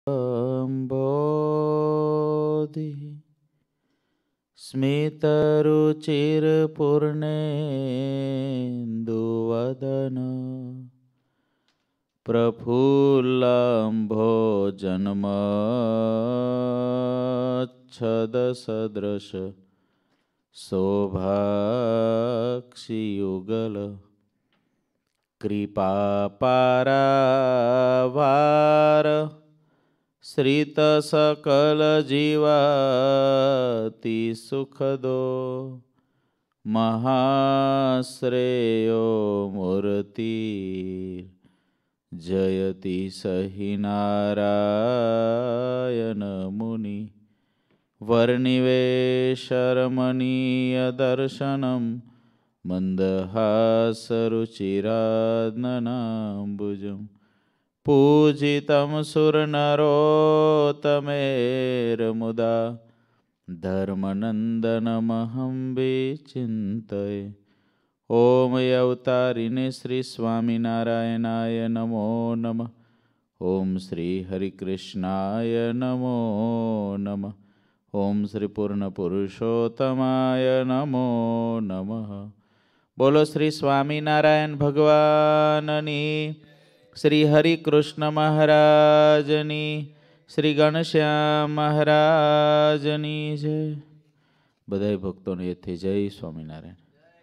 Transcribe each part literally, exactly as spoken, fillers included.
बोधि स्मितरुचिरपूर्णेन्दुवदन प्रफुल्लम्भोजन्मच्छदसदृश शोभाक्षियुगल कृपापारावार श्रित सकल जीवाति सुखदो महाश्रेयो मूर्ति जयति सहि नारायण मुनि वर्णिवेशरमणीय दर्शनम मंदहासरुचिराननाम्बुजम् पूजितं सुरनरोत्तमेर्मुदा धर्मनन्दनमहं विचिन्तये। ओम अवतारिणे श्री स्वामिनारायणाय नमो नमः। ओम श्री हरिकृष्णाय नमो नमः। ओम श्री पूर्ण पुरुषोत्तमाय नमो नमः। बोलो श्री स्वामिनारायण भगवाननी, श्री हरि कृष्ण महाराजनी, श्री घनश्याम महाराजनी जय। बधाई भक्तों ने थे जय स्वामिनारायण।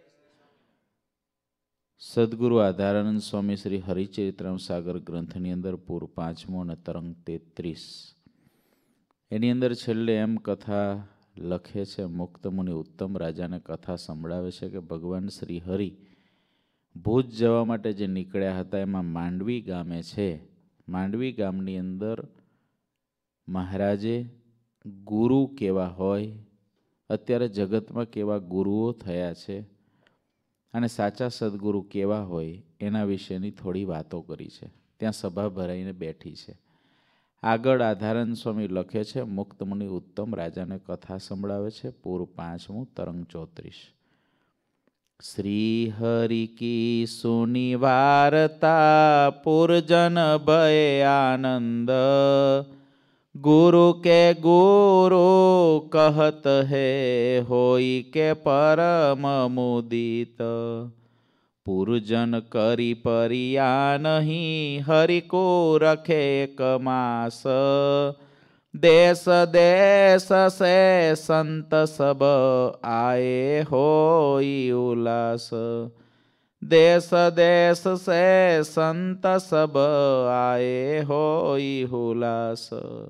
सद्गुरु आधारानंद स्वामी श्री हरिचरित्रम सागर ग्रंथनी अंदर पूर्व पांचमो ने तरंग तेत्रीस एनी अंदर छेल्ले एम कथा लखे छे। मुक्त मुनि उत्तम राजा ने कथा संभळावे छे के भगवान श्री हरि भूज जवा माटे जे निकळ्या हता एमां मांडवी गामे छे। मांडवी गामनी अंदर महाराजे गुरु केवा होय, अत्यारे जगतमां केवा गुरुओ थया छे अने साचा सद्गुरु केवा होय एना विशेनी थोड़ी वातो करी छे। त्यां सभा भराईने बेठी छे। आगळ आधारानंद स्वामी लखे छे मुक्त मुनि उत्तम राजा ने कथा संभळावे छे। पूर्व पांचमું तरंग चौत्रीस। श्री हरि की सुनी वार्ता पुरजन भय आनंद गुरु के गुरु कहत है होई के परम मुदित पुरजन करी परिया नहीं हरि को रखे कमास देश देश से संत सब आए होई उल्लास देश देश से संत सब आए होई उल्लास।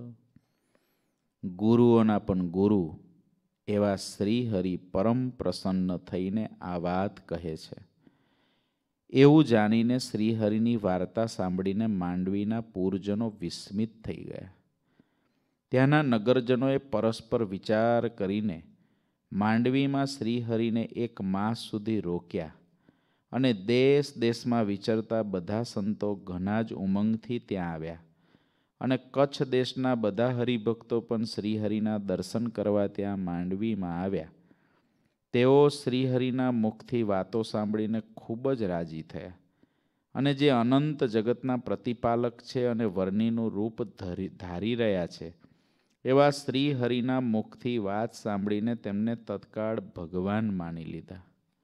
गुरुओना पण गुरु एवा श्रीहरि परम प्रसन्न थईने आ वात कहे छे। एवुं जाणीने श्रीहरिनी वार्ता सांभळीने मांडवीना पूरजनो विस्मित थई गया। त्याना नगरजनोए परस्पर विचार करीने मांडवीमां श्रीहरिने एक मास सुधी रोक्या अने देश देशमां विचरता बधा संतो घना ज उमंगथी त्यां आव्या अने कच्छ देशना बधा हरिभक्तो पण श्रीहरिना दर्शन करवा त्यां मांडवीमां आव्या। तेओ श्रीहरिना मुखथी वातो सांभळीने खूब ज राजी थया अने जे अनंत जगतना प्रतिपालक छे अने वर्णिनुं रूप धरी धारी रह्या छे एवा श्रीहरिना मुखथी वात सांभळीने तेमने तत्काळ भगवान मानी लीधा।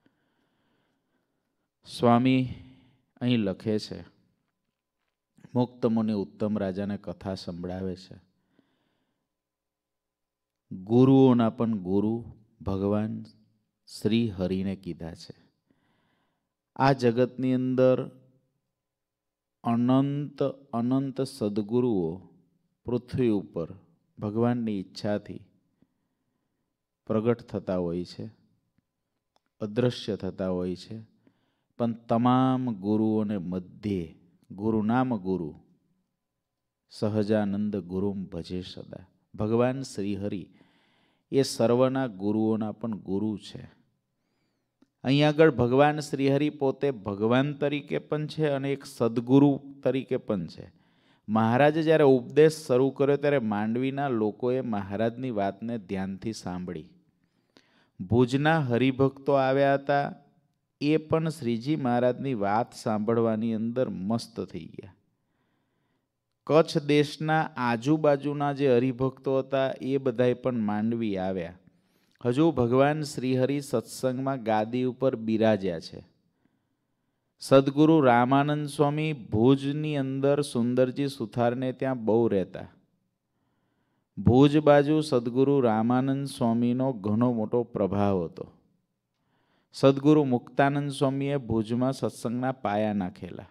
स्वामी અહીં લખે છે મુક્ત મુનિ उत्तम राजाने कथा संभळावे छे। गुरुओना पण गुरु भगवान श्री हरिने कीधा छे। आ जगतनी अंदर अनंत अनंत सद्गुरुओ पृथ्वी उपर भगवाननी इच्छाथी प्रगट थता होय छे, अदृश्य थता होय छे। पण तमाम गुरुओने मध्य गुरु नाम गुरु सहजानंद गुरुम भजे सदा। भगवान श्रीहरि ये सर्वना गुरुओना पण गुरु छे। અહીં આગળ ભગવાન શ્રીહરિ પોતે ભગવાન તરીકે પણ છે અને એક સદગુરુ તરીકે પણ છે। મહારાજે જ્યારે ઉપદેશ શરૂ કર્યો ત્યારે માંડવીના લોકોએ મહારાજની વાતને ધ્યાનથી સાંભળી। ભુજના હરિભક્તો આવ્યા હતા એ પણ શ્રીજી મહારાજની વાત સાંભળવાની અંદર મસ્ત થઈ ગયા। કચ્છ દેશના આજુબાજુના જે હરિભક્તો હતા એ બધાય પણ માંડવી આવ્યા. હજુ ભગવાન શ્રીહરિ સત્સંગમાં ગાદી ઉપર બિરાજ્યા છે. સદગુરુ રામાનંદ સ્વામી ભુજની અંદર સુંદરજી સુથારને ત્યાં બહુ રહેતા. ભુજ બાજુ સદગુરુ રામાનંદ સ્વામીનો ઘણો મોટો પ્રભાવ હતો. સદગુરુ મુક્તાનંદ સ્વામીએ ભુજમાં સત્સંગના પાયા નાખેલા.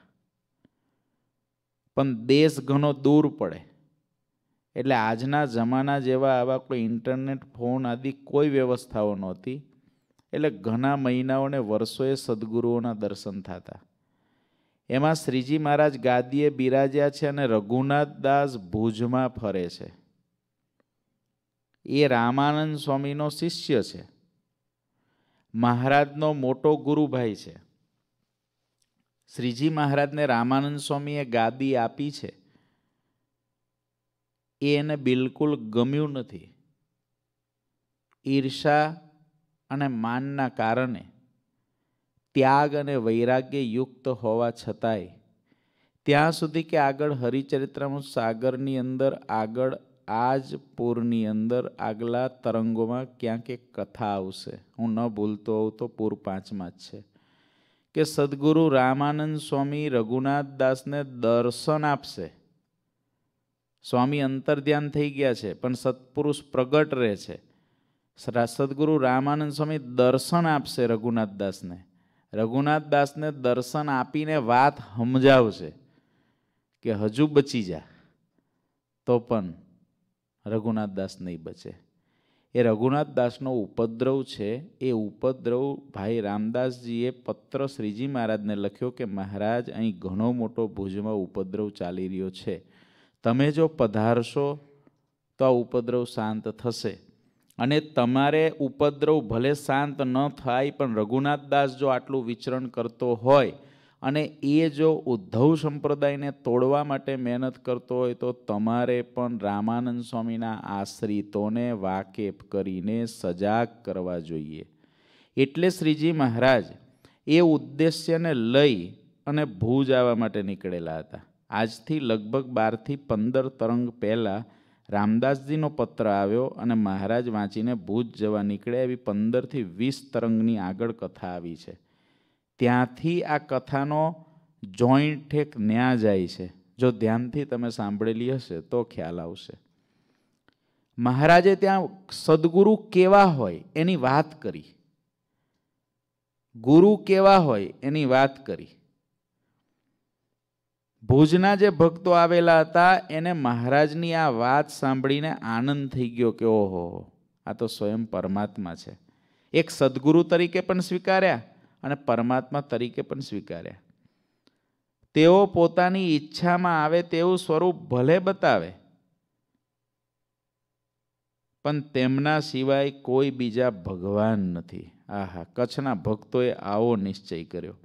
પણ દેશ ઘણો દૂર પડે એટલે આજના જમાના જેવા આવા કોઈ ઇન્ટરનેટ ફોન આદિ કોઈ વ્યવસ્થાઓ નહોતી. એટલે ઘણા મહિનાઓને વર્ષોએ સદગુરુઓના દર્શન થતા. એમાં શ્રીજી મહારાજ ગાદીએ બિરાજ્યા છે અને રઘુનાથ દાસ ભુજમાં ફરે છે. એ રામાનંદ સ્વામીનો શિષ્ય છે, મહારાજનો મોટો ગુરુભાઈ છે. શ્રીજી મહારાજને રામાનંદ સ્વામીએ ગાદી આપી છે એ એને બિલકુલ ગમ્યું નથી. ઈર્ષા અને માનના કારણે ત્યાગ અને વૈરાગ્ય યુક્ત હોવા છતાંય ત્યાં સુધી કે આગળ હરિચરિત્રામૃત સાગરની અંદર આગળ આ જ પૂરની અંદર આગલા તરંગોમાં ક્યાંક એક કથા આવશે, હું ન ભૂલતો હોઉં તો પૂર પાંચમાં જ છે, કે સદગુરુ રામાનંદ સ્વામી રઘુનાથ દાસને દર્શન આપશે. સ્વામી અંતર્ધ્યાન થઈ ગયા છે પણ સત્પુરુષ પ્રગટ રહે છે. સદગુરુ રામાનંદ સ્વામી દર્શન આપશે રઘુનાથ દાસને. રઘુનાથ દાસને દર્શન આપીને વાત સમજાવશે કે હજુ બચી જા, તો પણ રઘુનાથ દાસ નહીં બચે. એ રઘુનાથ દાસનો ઉપદ્રવ છે. એ ઉપદ્રવ ભાઈ રામદાસજીએ પત્ર શ્રીજી મહારાજને લખ્યો કે મહારાજ, અહીં ઘણો મોટો ભુજમાં ઉપદ્રવ ચાલી રહ્યો છે, તમે જો પધારશો તો આ ઉપદ્રવ શાંત થશે. અને તમારે ઉપદ્રવ ભલે શાંત ન થાય પણ રઘુનાથ દાસ જો આટલું વિચરણ કરતો હોય અને એ જો ઉદ્ધવ સંપ્રદાયને તોડવા માટે મહેનત કરતો હોય તો તમારે પણ રામાનંદ સ્વામીના આશ્રિતોને વાકેફ કરીને સજાગ કરવા જોઈએ. એટલે શ્રીજી મહારાજ એ ઉદ્દેશ્યને લઈ અને ભુજ આવવા માટે નીકળેલા હતા. આજથી લગભગ બારથી પંદર તરંગ પહેલાં રામદાસજીનો પત્ર આવ્યો અને મહારાજ વાંચીને ભુજ જવા નીકળ્યા. એવી પંદરથી વીસ તરંગની આગળ કથા આવી છે. ત્યાંથી આ કથાનો જોઈન્ટ ઠેક ન્યા જાય છે. જો ધ્યાનથી તમે સાંભળેલી હશે તો ખ્યાલ આવશે. મહારાજે ત્યાં સદગુરુ કેવા હોય એની વાત કરી, ગુરુ કેવા હોય એની વાત કરી. ભુજના જે ભક્તો આવેલા હતા એને મહારાજની આ વાત સાંભળીને આનંદ થઈ ગયો કે ઓહો, આ તો સ્વયં પરમાત્મા છે. એક સદગુરુ તરીકે પણ સ્વીકાર્યા અને પરમાત્મા તરીકે પણ સ્વીકાર્યા. તેઓ પોતાની ઈચ્છામાં આવે તેવું સ્વરૂપ ભલે બતાવે પણ તેમના સિવાય કોઈ બીજા ભગવાન નથી. આહા, કચ્છના ભક્તોએ આવો નિશ્ચય કર્યો.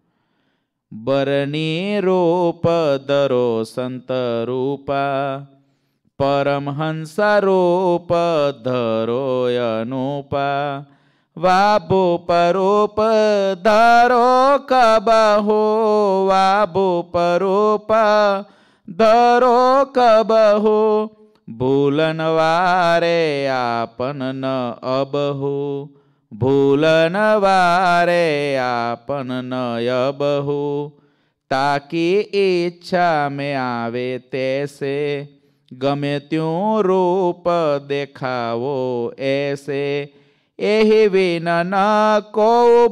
બરની રૂપ ધરો સંત રૂપા, પરમહંસ રૂપ ધરો અનુપા, વાબુ પરૂપ ધરો કબહો, વાબુ પરૂપ ધરો કબહો, ભૂલન વારે આપન ન અબહુ, ભૂલન વારે આપન ન અબહુ, તાકી ઈચ્છા મેં આવે તૈસે, ગમે ત્યું રૂપ દેખાવો એસે, એહી વિન ન કો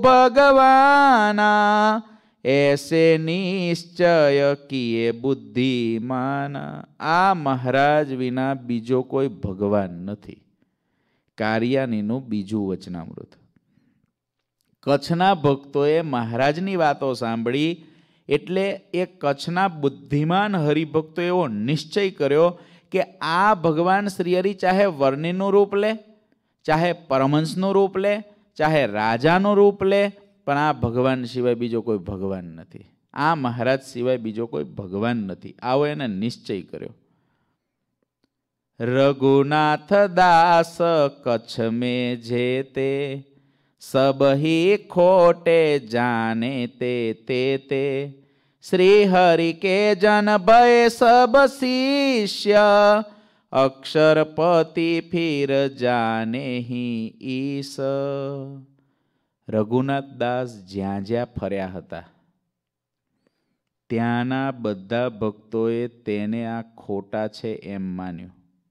ભગવાના, એસે નિશ્ચય કિએ બુદ્ધિમાન. આ મહારાજ વિના બીજો કોઈ ભગવાન નથી. કારિયાનીનું બીજું વચનામૃત. કચ્છના ભક્તોએ મહારાજની વાતો સાંભળી એટલે એ કચ્છના બુદ્ધિમાન હરિભક્તો એવો નિશ્ચય કર્યો કે આ ભગવાન શ્રીહરિ ચાહે વર્ણિનું રૂપ લે, ચાહે પરમહંસનું રૂપ લે, ચાહે રાજાનું રૂપ લે, પણ આ ભગવાન સિવાય બીજો કોઈ ભગવાન નથી. આ મહારાજ સિવાય બીજો કોઈ ભગવાન નથી. આવો એને નિશ્ચય કર્યો. રઘુનાથ દાસ કચ્છ में जेते, सब ही खोटे जाने ते ते ते, श्री हरि के जन भय सब शिष्य, अक्षरपति फिर जाने ही ईश। रघुनाथ दास ज्યાં જ્યાં ફર્યા હતા ત્યાંના બધા ભક્તોએ તેને આ ખોટા છે એમ માન્યું.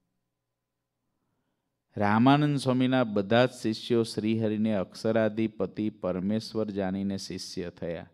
રામાનંદ સ્વામીના બધા જ શિષ્યો શ્રીહરિને અક્ષરાધિપતિ પરમેશ્વર જાણીને શિષ્ય થયા.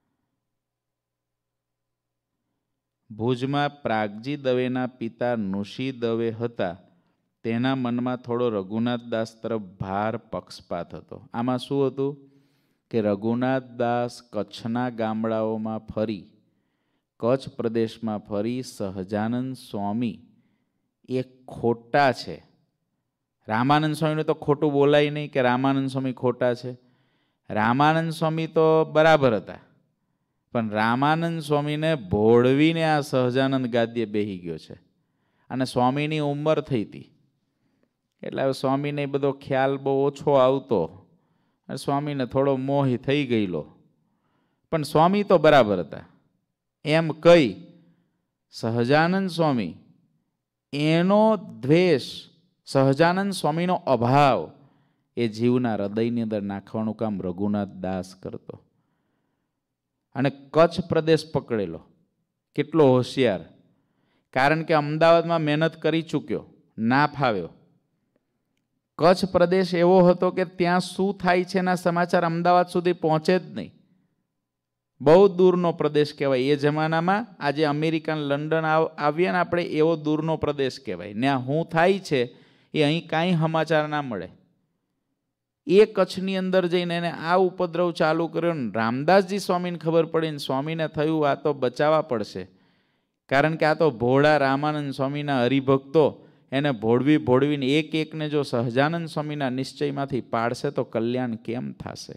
ભુજમાં પ્રાગજી દવેના પિતા નુશી દવે હતા. તેના મનમાં થોડો રઘુનાથ દાસ તરફ ભાર પક્ષપાત હતો. આમાં શું હતું કે રઘુનાથ દાસ કચ્છના ગામડાઓમાં ફરી, કચ્છ પ્રદેશમાં ફરી સહજાનંદ સ્વામી એ ખોટા છે. રામાનંદ સ્વામીને તો ખોટું બોલાય નહીં કે રામાનંદ સ્વામી ખોટા છે. રામાનંદ સ્વામી તો બરાબર હતા, પણ રામાનંદ સ્વામીને ભોળવીને આ સહજાનંદ ગાદીએ બેહી ગયો છે. અને સ્વામીની ઉંમર થઈ હતી એટલે હવે સ્વામીને એ બધો ખ્યાલ બહુ ઓછો આવતો અને સ્વામીને થોડો મોહી થઈ ગયેલો. પણ સ્વામી તો બરાબર હતા એમ કહી સહજાનંદ સ્વામી એનો દ્વેષ, સહજાનંદ સ્વામીનો અભાવ એ જીવના હૃદયની અંદર નાખવાનું કામ રઘુનાથ દાસ કરતો. અને કચ્છ પ્રદેશ પકડેલો. કેટલો હોશિયાર! કારણ કે અમદાવાદમાં મહેનત કરી ચૂક્યો, ના ફાવ્યો. કચ્છ પ્રદેશ એવો હતો કે ત્યાં શું થાય છે એના સમાચાર અમદાવાદ સુધી પહોંચે જ નહીં. બહુ દૂરનો પ્રદેશ કહેવાય. એ જમાનામાં આજે અમેરિકન લંડન આવીએ ને આપણે, એવો દૂરનો પ્રદેશ કહેવાય. ત્યાં શું થાય છે એ અહીં કાંઈ સમાચાર ના મળે. એ કચ્છની અંદર જઈને એને આ ઉપદ્રવ ચાલુ કર્યો ને રામદાસજી સ્વામીને ખબર પડી ને સ્વામીને થયું આ તો બચાવવા પડશે. કારણ કે આ તો ભોળા રામાનંદ સ્વામીના હરિભક્તો એને ભોળવી ભોળવીને એક એકને જો સહજાનંદ સ્વામીના નિશ્ચયમાંથી પાડશે તો કલ્યાણ કેમ થશે?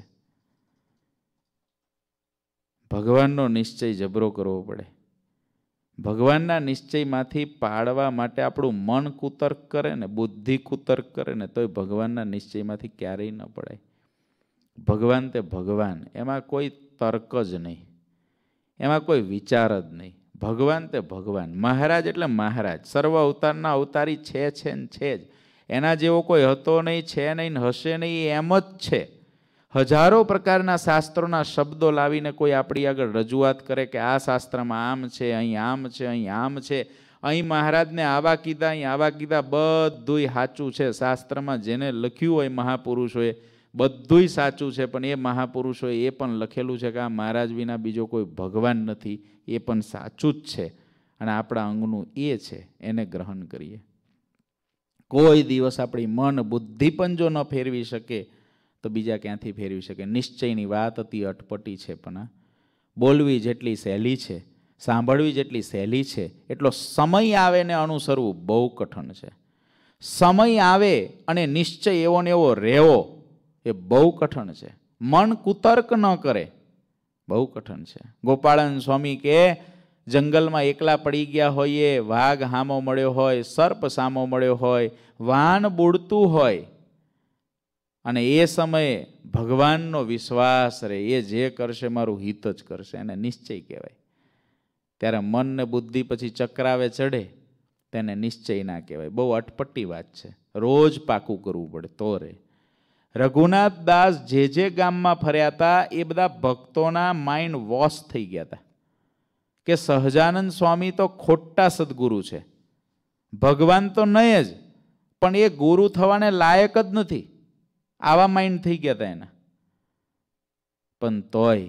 ભગવાનનો નિશ્ચય જબરો કરવો પડે. ભગવાનના નિશ્ચયમાંથી પાડવા માટે આપણું મન કુતર્ક કરે ને, બુદ્ધિ કુતર્ક કરે ને, તોય ભગવાનના નિશ્ચયમાંથી ક્યારેય ન પડાય. ભગવાન તે ભગવાન, એમાં કોઈ તર્ક જ નહીં, એમાં કોઈ વિચાર જ નહીં. ભગવાન તે ભગવાન, મહારાજ એટલે મહારાજ, સર્વ અવતારના અવતારી છે છે ને છે જ. એના જેવો કોઈ હતો નહીં, છે નહીં, હશે નહીં, એમ જ છે. હજારો પ્રકારના શાસ્ત્રોના શબ્દો લાવીને કોઈ આપણી આગળ રજૂઆત કરે કે આ શાસ્ત્રમાં આમ છે, અહીં આમ છે, અહીં આમ છે, અહીં મહારાજને આવા કીધા, અહીં આવા કીધા, બધુંય સાચું છે. શાસ્ત્રમાં જેને લખ્યું હોય મહાપુરુષોએ બધુંય સાચું છે. પણ એ મહાપુરુષોએ એ પણ લખેલું છે કે આ મહારાજ વિના બીજો કોઈ ભગવાન નથી, એ પણ સાચું જ છે. અને આપણા અંગનું એ છે, એને ગ્રહણ કરીએ. કોઈ દિવસ આપણી મન બુદ્ધિ પણ જો ન ફેરવી શકે તો બીજા ક્યાંથી ફેરવી શકે? નિશ્ચયની વાત અતિ અટપટી છે, પણ બોલવી જેટલી સહેલી છે, સાંભળવી જેટલી સહેલી છે, એટલો સમય આવે ને અનુસરવું બહુ કઠણ છે. સમય આવે અને નિશ્ચય એવો ને એવો રહેવો એ બહુ કઠણ છે. મન કુતર્ક ન કરે બહુ કઠણ છે. ગોપાળાનંદ સ્વામી કે જંગલમાં એકલા પડી ગયા હોઈએ, વાઘ હામો મળ્યો હોય, સર્પ સામો મળ્યો હોય, વાન બુડતું હોય, અને એ સમયે ભગવાનનો વિશ્વાસ રહે, એ જે કરશે મારું હિત જ કરશે, એને નિશ્ચય કહેવાય. ત્યારે મન ને બુદ્ધિ પછી ચક્રાવે ચડે તેને નિશ્ચય ના કહેવાય. બહુ અટપટી વાત છે, રોજ પાકું કરવું પડે તો રહે. રઘુનાથ દાસ જે જે ગામમાં ફર્યા હતા એ બધા ભક્તોના માઇન્ડ વોશ થઈ ગયા હતા કે સહજાનંદ સ્વામી તો ખોટા સદગુરુ છે, ભગવાન તો નહીં જ, પણ એ ગુરુ થવાને લાયક જ નથી. આવા માઇન્ડ થઈ ગયા હતા એના. પણ તોય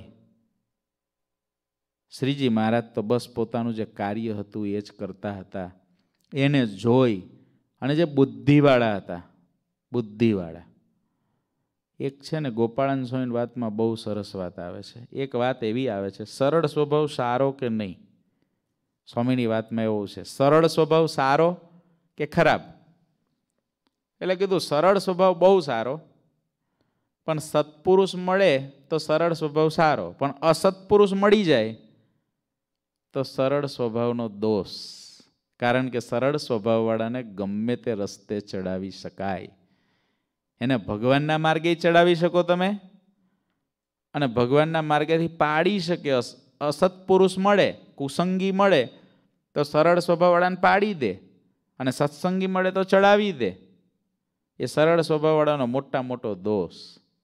શ્રીજી મહારાજ તો બસ પોતાનું જે કાર્ય હતું એ જ કરતા હતા. એને જોઈ અને જે બુદ્ધિવાળા હતા, બુદ્ધિવાળા એક છે ને, ગોપાળાનંદ સ્વામીની વાતમાં બહુ સરસ વાત આવે છે. એક વાત એવી આવે છે, સરળ સ્વભાવ સારો કે નહીં? સ્વામીની વાતમાં એવું છે, સરળ સ્વભાવ સારો કે ખરાબ? એટલે કીધું સરળ સ્વભાવ બહુ સારો, પણ સત્પુરુષ મળે તો સરળ સ્વભાવ સારો, પણ અસત્પુરુષ મળી જાય તો સરળ સ્વભાવનો દોષ. કારણ કે સરળ સ્વભાવવાળાને ગમે તે રસ્તે ચડાવી શકાય. એને ભગવાનના માર્ગે ચડાવી શકો તમે, અને ભગવાનના માર્ગેથી પાડી શકે અસત્પુરુષ મળે, કુસંગી મળે તો સરળ સ્વભાવવાળાને પાડી દે, અને સત્સંગી મળે તો ચડાવી દે. એ સરળ સ્વભાવવાળાનો મોટા મોટો દોષ.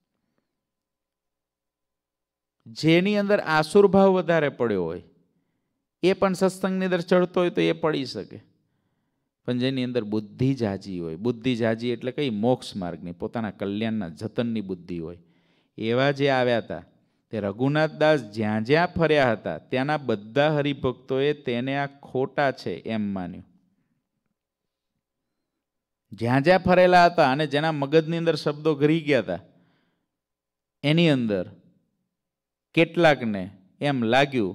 જેની અંદર આસુર ભાવ વધારે પડ્યો હોય એ પણ સત્સંગની અંદર ચડતો હોય તો એ પડી શકે. પણ જેની અંદર બુદ્ધિ જાજી હોય, બુદ્ધિ જાજી એટલે કઈ મોક્ષ માર્ગની, પોતાના કલ્યાણના જતનની બુદ્ધિ હોય, એવા જે આવ્યા હતા તે રઘુનાથદાસ જ્યાં જ્યાં ફર્યા હતા ત્યાંના બધા હરિભક્તોએ તેને આ ખોટા છે એમ માન્યું. જ્યાં જ્યાં ફરેલા હતા અને જેના મગજની અંદર શબ્દો ઘરી ગયા હતા એની અંદર કેટલાકને એમ લાગ્યું,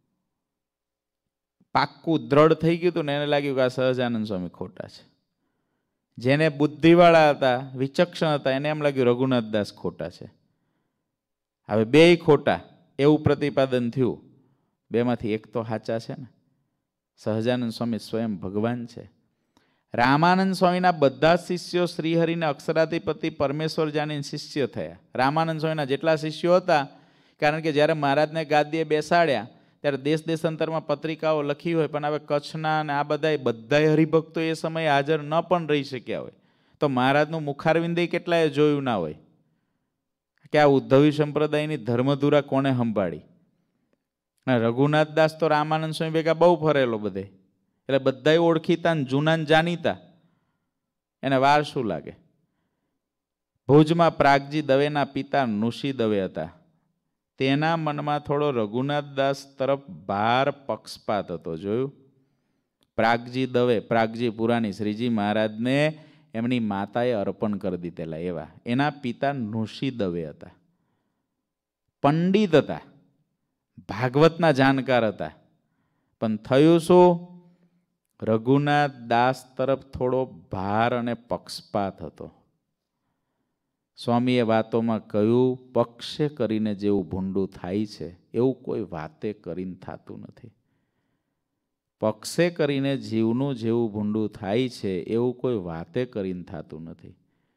પાક્કું દ્રઢ થઈ ગયું હતું ને એને લાગ્યું કે આ સહજાનંદ સ્વામી ખોટા છે. જેને બુદ્ધિવાળા હતા, વિચક્ષણ હતા, એને એમ લાગ્યું રઘુનાથદાસ ખોટા છે. હવે બેય ખોટા એવું પ્રતિપાદન થયું. બેમાંથી એક તો સાચા છે ને. સહજાનંદ સ્વામી સ્વયં ભગવાન છે. રામાનંદ સ્વામીના બધા શિષ્યો શ્રીહરિને અક્ષરાધિપતિ પરમેશ્વર જાણીને શિષ્ય થયા. રામાનંદ સ્વામીના જેટલા શિષ્યો હતા, કારણ કે જ્યારે મહારાજને ગાદીએ બેસાડ્યા ત્યારે દેશ દેશાંતરમાં પત્રિકાઓ લખી હોય, પણ હવે કચ્છના અને આ બધા બધા હરિભક્તો એ સમયે હાજર ન પણ રહી શક્યા હોય તો મહારાજનું મુખારવિંદય કેટલાએ જોયું ના હોય કે આ ઉદ્ધવી સંપ્રદાયની ધર્મધુરા કોણે સંભાળી. અને રઘુનાથદાસ તો રામાનંદ સ્વામી ભેગા બહુ ફરેલો બધે, એટલે બધા ઓળખીતા ને જૂના ને જાણીતા, એને વાર શું લાગે. ભુજમાં પ્રાગજી દવેના પિતા નુશી દવે હતા. તેના મનમાં થોડો રઘુનાથદાસ તરફ ભાર પક્ષપાત હતો. જોયું? પ્રાગજી દવે, પ્રાગજી પુરાણી શ્રીજી મહારાજને એમની માતાએ અર્પણ કરી દીધેલા એવા. એના પિતા નુશી દવે હતા, પંડિત હતા, ભાગવતના જાણકાર હતા. પણ થયું શું? રઘુનાથ દાસ તરફ થોડો ભાર અને પક્ષપાત હતો. સ્વામીએ વાતોમાં કહ્યું, પક્ષે કરીને જેવું ભૂંડું થાય છે એવું કોઈ વાતે કરીને થતું નથી. પક્ષે કરીને જીવનું જેવું ભૂંડું થાય છે એવું કોઈ વાતે કરીને થતું નથી.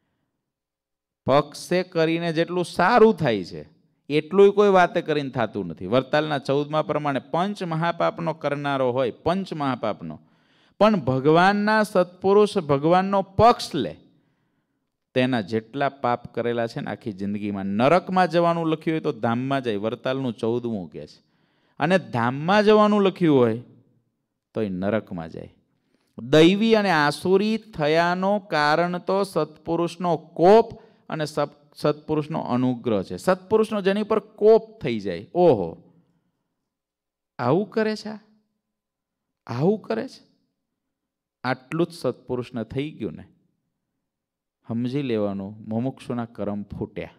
પક્ષે કરીને જેટલું સારું થાય છે એટલું કોઈ વાતે કરીને થતું નથી. વરતાલના ચૌદમા પ્રમાણે પંચ મહાપાપનો કરનારો હોય, પંચ મહાપાપનો, પણ ભગવાનના સત્પુરુષ ભગવાનનો પક્ષ લે તેના જેટલા પાપ કરેલા છે ને આખી જિંદગીમાં, નરકમાં જવાનું લખ્યું હોય તો ધામમાં જાય. વરતાલનું ચૌદમું કહે છે. અને ધામમાં જવાનું લખ્યું હોય તો એ નરકમાં જાય. દૈવી અને આસુરી થયાનો કારણ તો સત્પુરુષનો કોપ અને સત્પુરુષનો અનુગ્રહ છે. સત્પુરુષનો જેની પર કોપ થઈ જાય, ઓહો આવું કરે છે, આવું કરે છે, આટલું જ સત્પુરુષને થઈ ગયું ને સમજી લેવાનું મુમુક્ષુના કરમ ફૂટ્યા.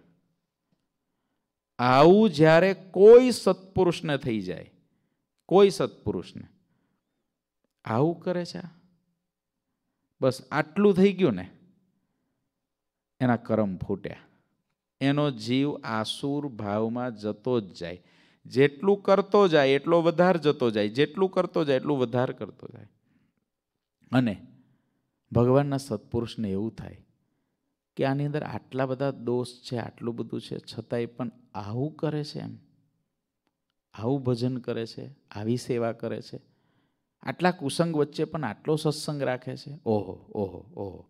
આવું જ્યારે કોઈ સત્પુરુષને થઈ જાય, કોઈ સત્પુરુષને આવું કરે છે, બસ આટલું થઈ ગયું ને એના કરમ ફૂટ્યા. એનો જીવ આસુર ભાવમાં જતો જ જાય. જેટલું કરતો જાય એટલો વધારે જતો જાય, જેટલું કરતો જાય એટલું વધારે કરતો જાય. અને ભગવાનના સત્પુરુષને એવું થાય કે આની અંદર આટલા બધા દોષ છે, આટલું બધું છે, છતાંય પણ આવું કરે છે, એમ આવું ભજન કરે છે, આવી સેવા કરે છે, આટલા કુસંગ વચ્ચે પણ આટલો સત્સંગ રાખે છે, ઓહો ઓહો ઓહો.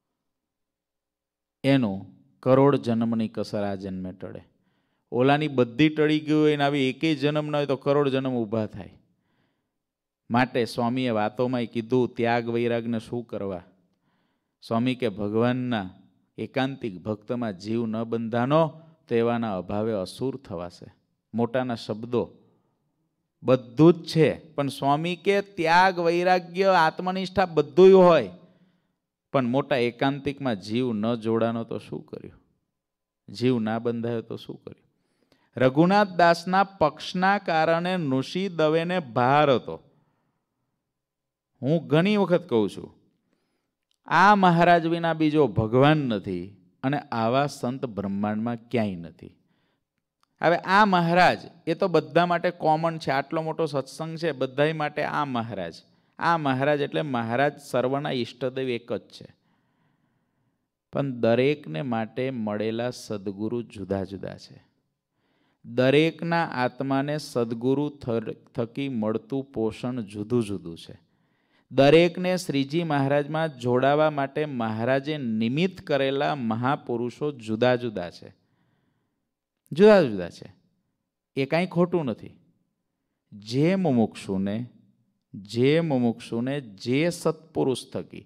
એનું કરોડ જન્મની કસર આ જન્મે ટળે. ઓલાની બધી ટળી ગઈ હોય ને આવી એકેય જન્મ ન હોય તો કરોડ જન્મ ઊભા થાય. માટે સ્વામીએ વાતોમાં કીધું, ત્યાગ વૈરાગને શું કરવા. સ્વામી કે ભગવાનના એકાંતિક ભક્તમાં જીવ ન બંધાનો તો એવાના અભાવે અસુર થવાશે. મોટાના શબ્દો બધું જ છે, પણ સ્વામી કે ત્યાગ વૈરાગ્ય આત્મનિષ્ઠા બધું હોય, પણ મોટા એકાંતિકમાં જીવ ન જોડાનો તો શું કર્યું, જીવ ના બંધાયો તો શું કર્યું. રઘુનાથ દાસના પક્ષના કારણે નુશી દવેને ભાર હતો. હું ઘણી વખત કહું છું, આ મહારાજ વિના બીજો ભગવાન નથી અને આવા સંત બ્રહ્માંડમાં ક્યાંય નથી. હવે આ મહારાજ એ તો બધા માટે કોમન છે. આટલો મોટો સત્સંગ છે બધા માટે. આ મહારાજ આ મહારાજ એટલે મહારાજ સર્વના ઈષ્ટદેવ એક જ છે, પણ દરેકને માટે મળેલા સદગુરુ જુદા જુદા છે. દરેકના આત્માને સદગુરુ થકી મળતું પોષણ જુદું જુદું છે. દરેકને શ્રીજી મહારાજમાં જોડાવા માટે મહારાજે નિમિત્ત કરેલા મહાપુરુષો જુદા જુદા છે, જુદા જુદા છે. એ કાંઈ ખોટું નથી. જે મુમુક્ષુને જે મુમુક્ષુને જે સત્પુરુષ થકી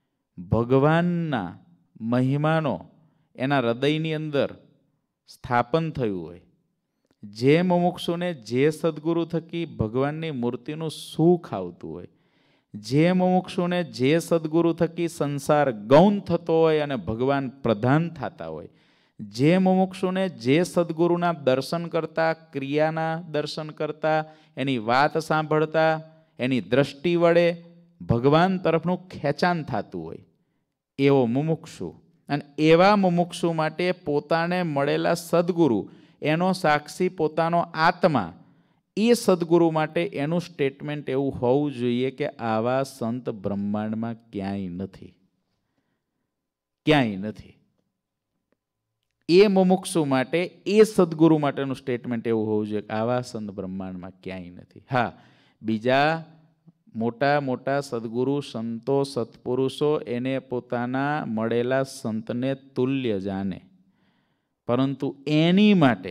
ભગવાનના મહિમાનો એના હૃદયની અંદર સ્થાપન થયું હોય, જે મુમુક્ષુને જે સદગુરુ થકી ભગવાનની મૂર્તિનું સુખ આવતું હોય, જે મુમુક્ષુને જે સદગુરુ થકી સંસાર ગૌણ થતો હોય અને ભગવાન પ્રધાન થતા હોય, જે મુમુક્ષુને જે સદગુરુના દર્શન કરતા, ક્રિયાના દર્શન કરતા, એની વાત સાંભળતા, એની દ્રષ્ટિ વડે ભગવાન તરફનું ખેંચાણ થતું હોય, એવો મુમુક્ષુ. અને એવા મુમુક્ષુ માટે પોતાને મળેલા સદગુરુ, એનો સાક્ષી પોતાનો આત્મા, એ સદગુરુ માટે એનું સ્ટેટમેન્ટ એવું હોવું જોઈએ કે આવા સંત બ્રહ્માંડમાં ક્યાંય નથી, ક્યાંય નથી. એ મુમુક્ષુ માટે, એ સદગુરુ માટેનું સ્ટેટમેન્ટ એવું હોવું જોઈએ કે આવા સંત બ્રહ્માંડમાં ક્યાંય નથી. હા, બીજા મોટા મોટા સદગુરુ, સંતો, સત્પુરુષો એને પોતાના મળેલા સંતને તુલ્ય જાણે, પરંતુ એની માટે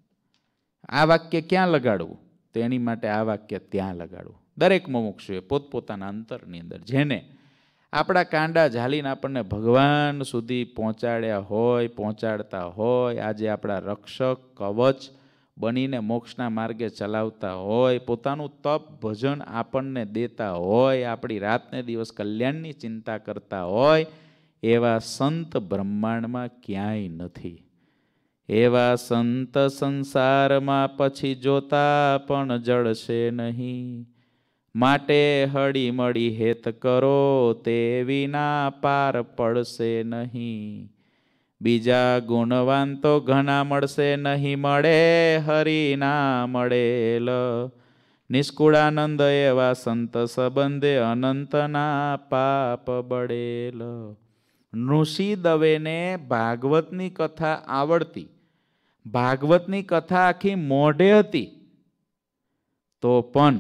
આ વાક્ય ક્યાં લગાડવું, તો એની માટે આ વાક્ય ત્યાં લગાડવું. દરેક મુમુક્ષુએ પોતપોતાના અંતરની અંદર જેને આપણા કાંડા ઝાલીને આપણને ભગવાન સુધી પહોંચાડ્યા હોય, પહોંચાડતા હોય, આજે આપણા રક્ષક કવચ બનીને મોક્ષના માર્ગે ચલાવતા હોય, પોતાનું તપ ભજન આપણને દેતા હોય, આપણી રાતને દિવસ કલ્યાણની ચિંતા કરતા હોય, એવા સંત બ્રહ્માંડમાં ક્યાંય નથી. એવા સંત સંસારમાં પછી જોતા પણ જળશે નહીં, માટે હળી મળી હેત કરો તે વિના પાર પડશે નહીં. બીજા ગુણવાન તો ઘણા મળશે, નહીં મળે હરિના મળેલ. નિષ્કુળાનંદ એવા સંત સંબંધે અનંતના પાપ બળેલ. ઋષિ દવેને ભાગવતની કથા આવડતી, ભાગવતની કથા આખી મોઢે હતી, તો પણ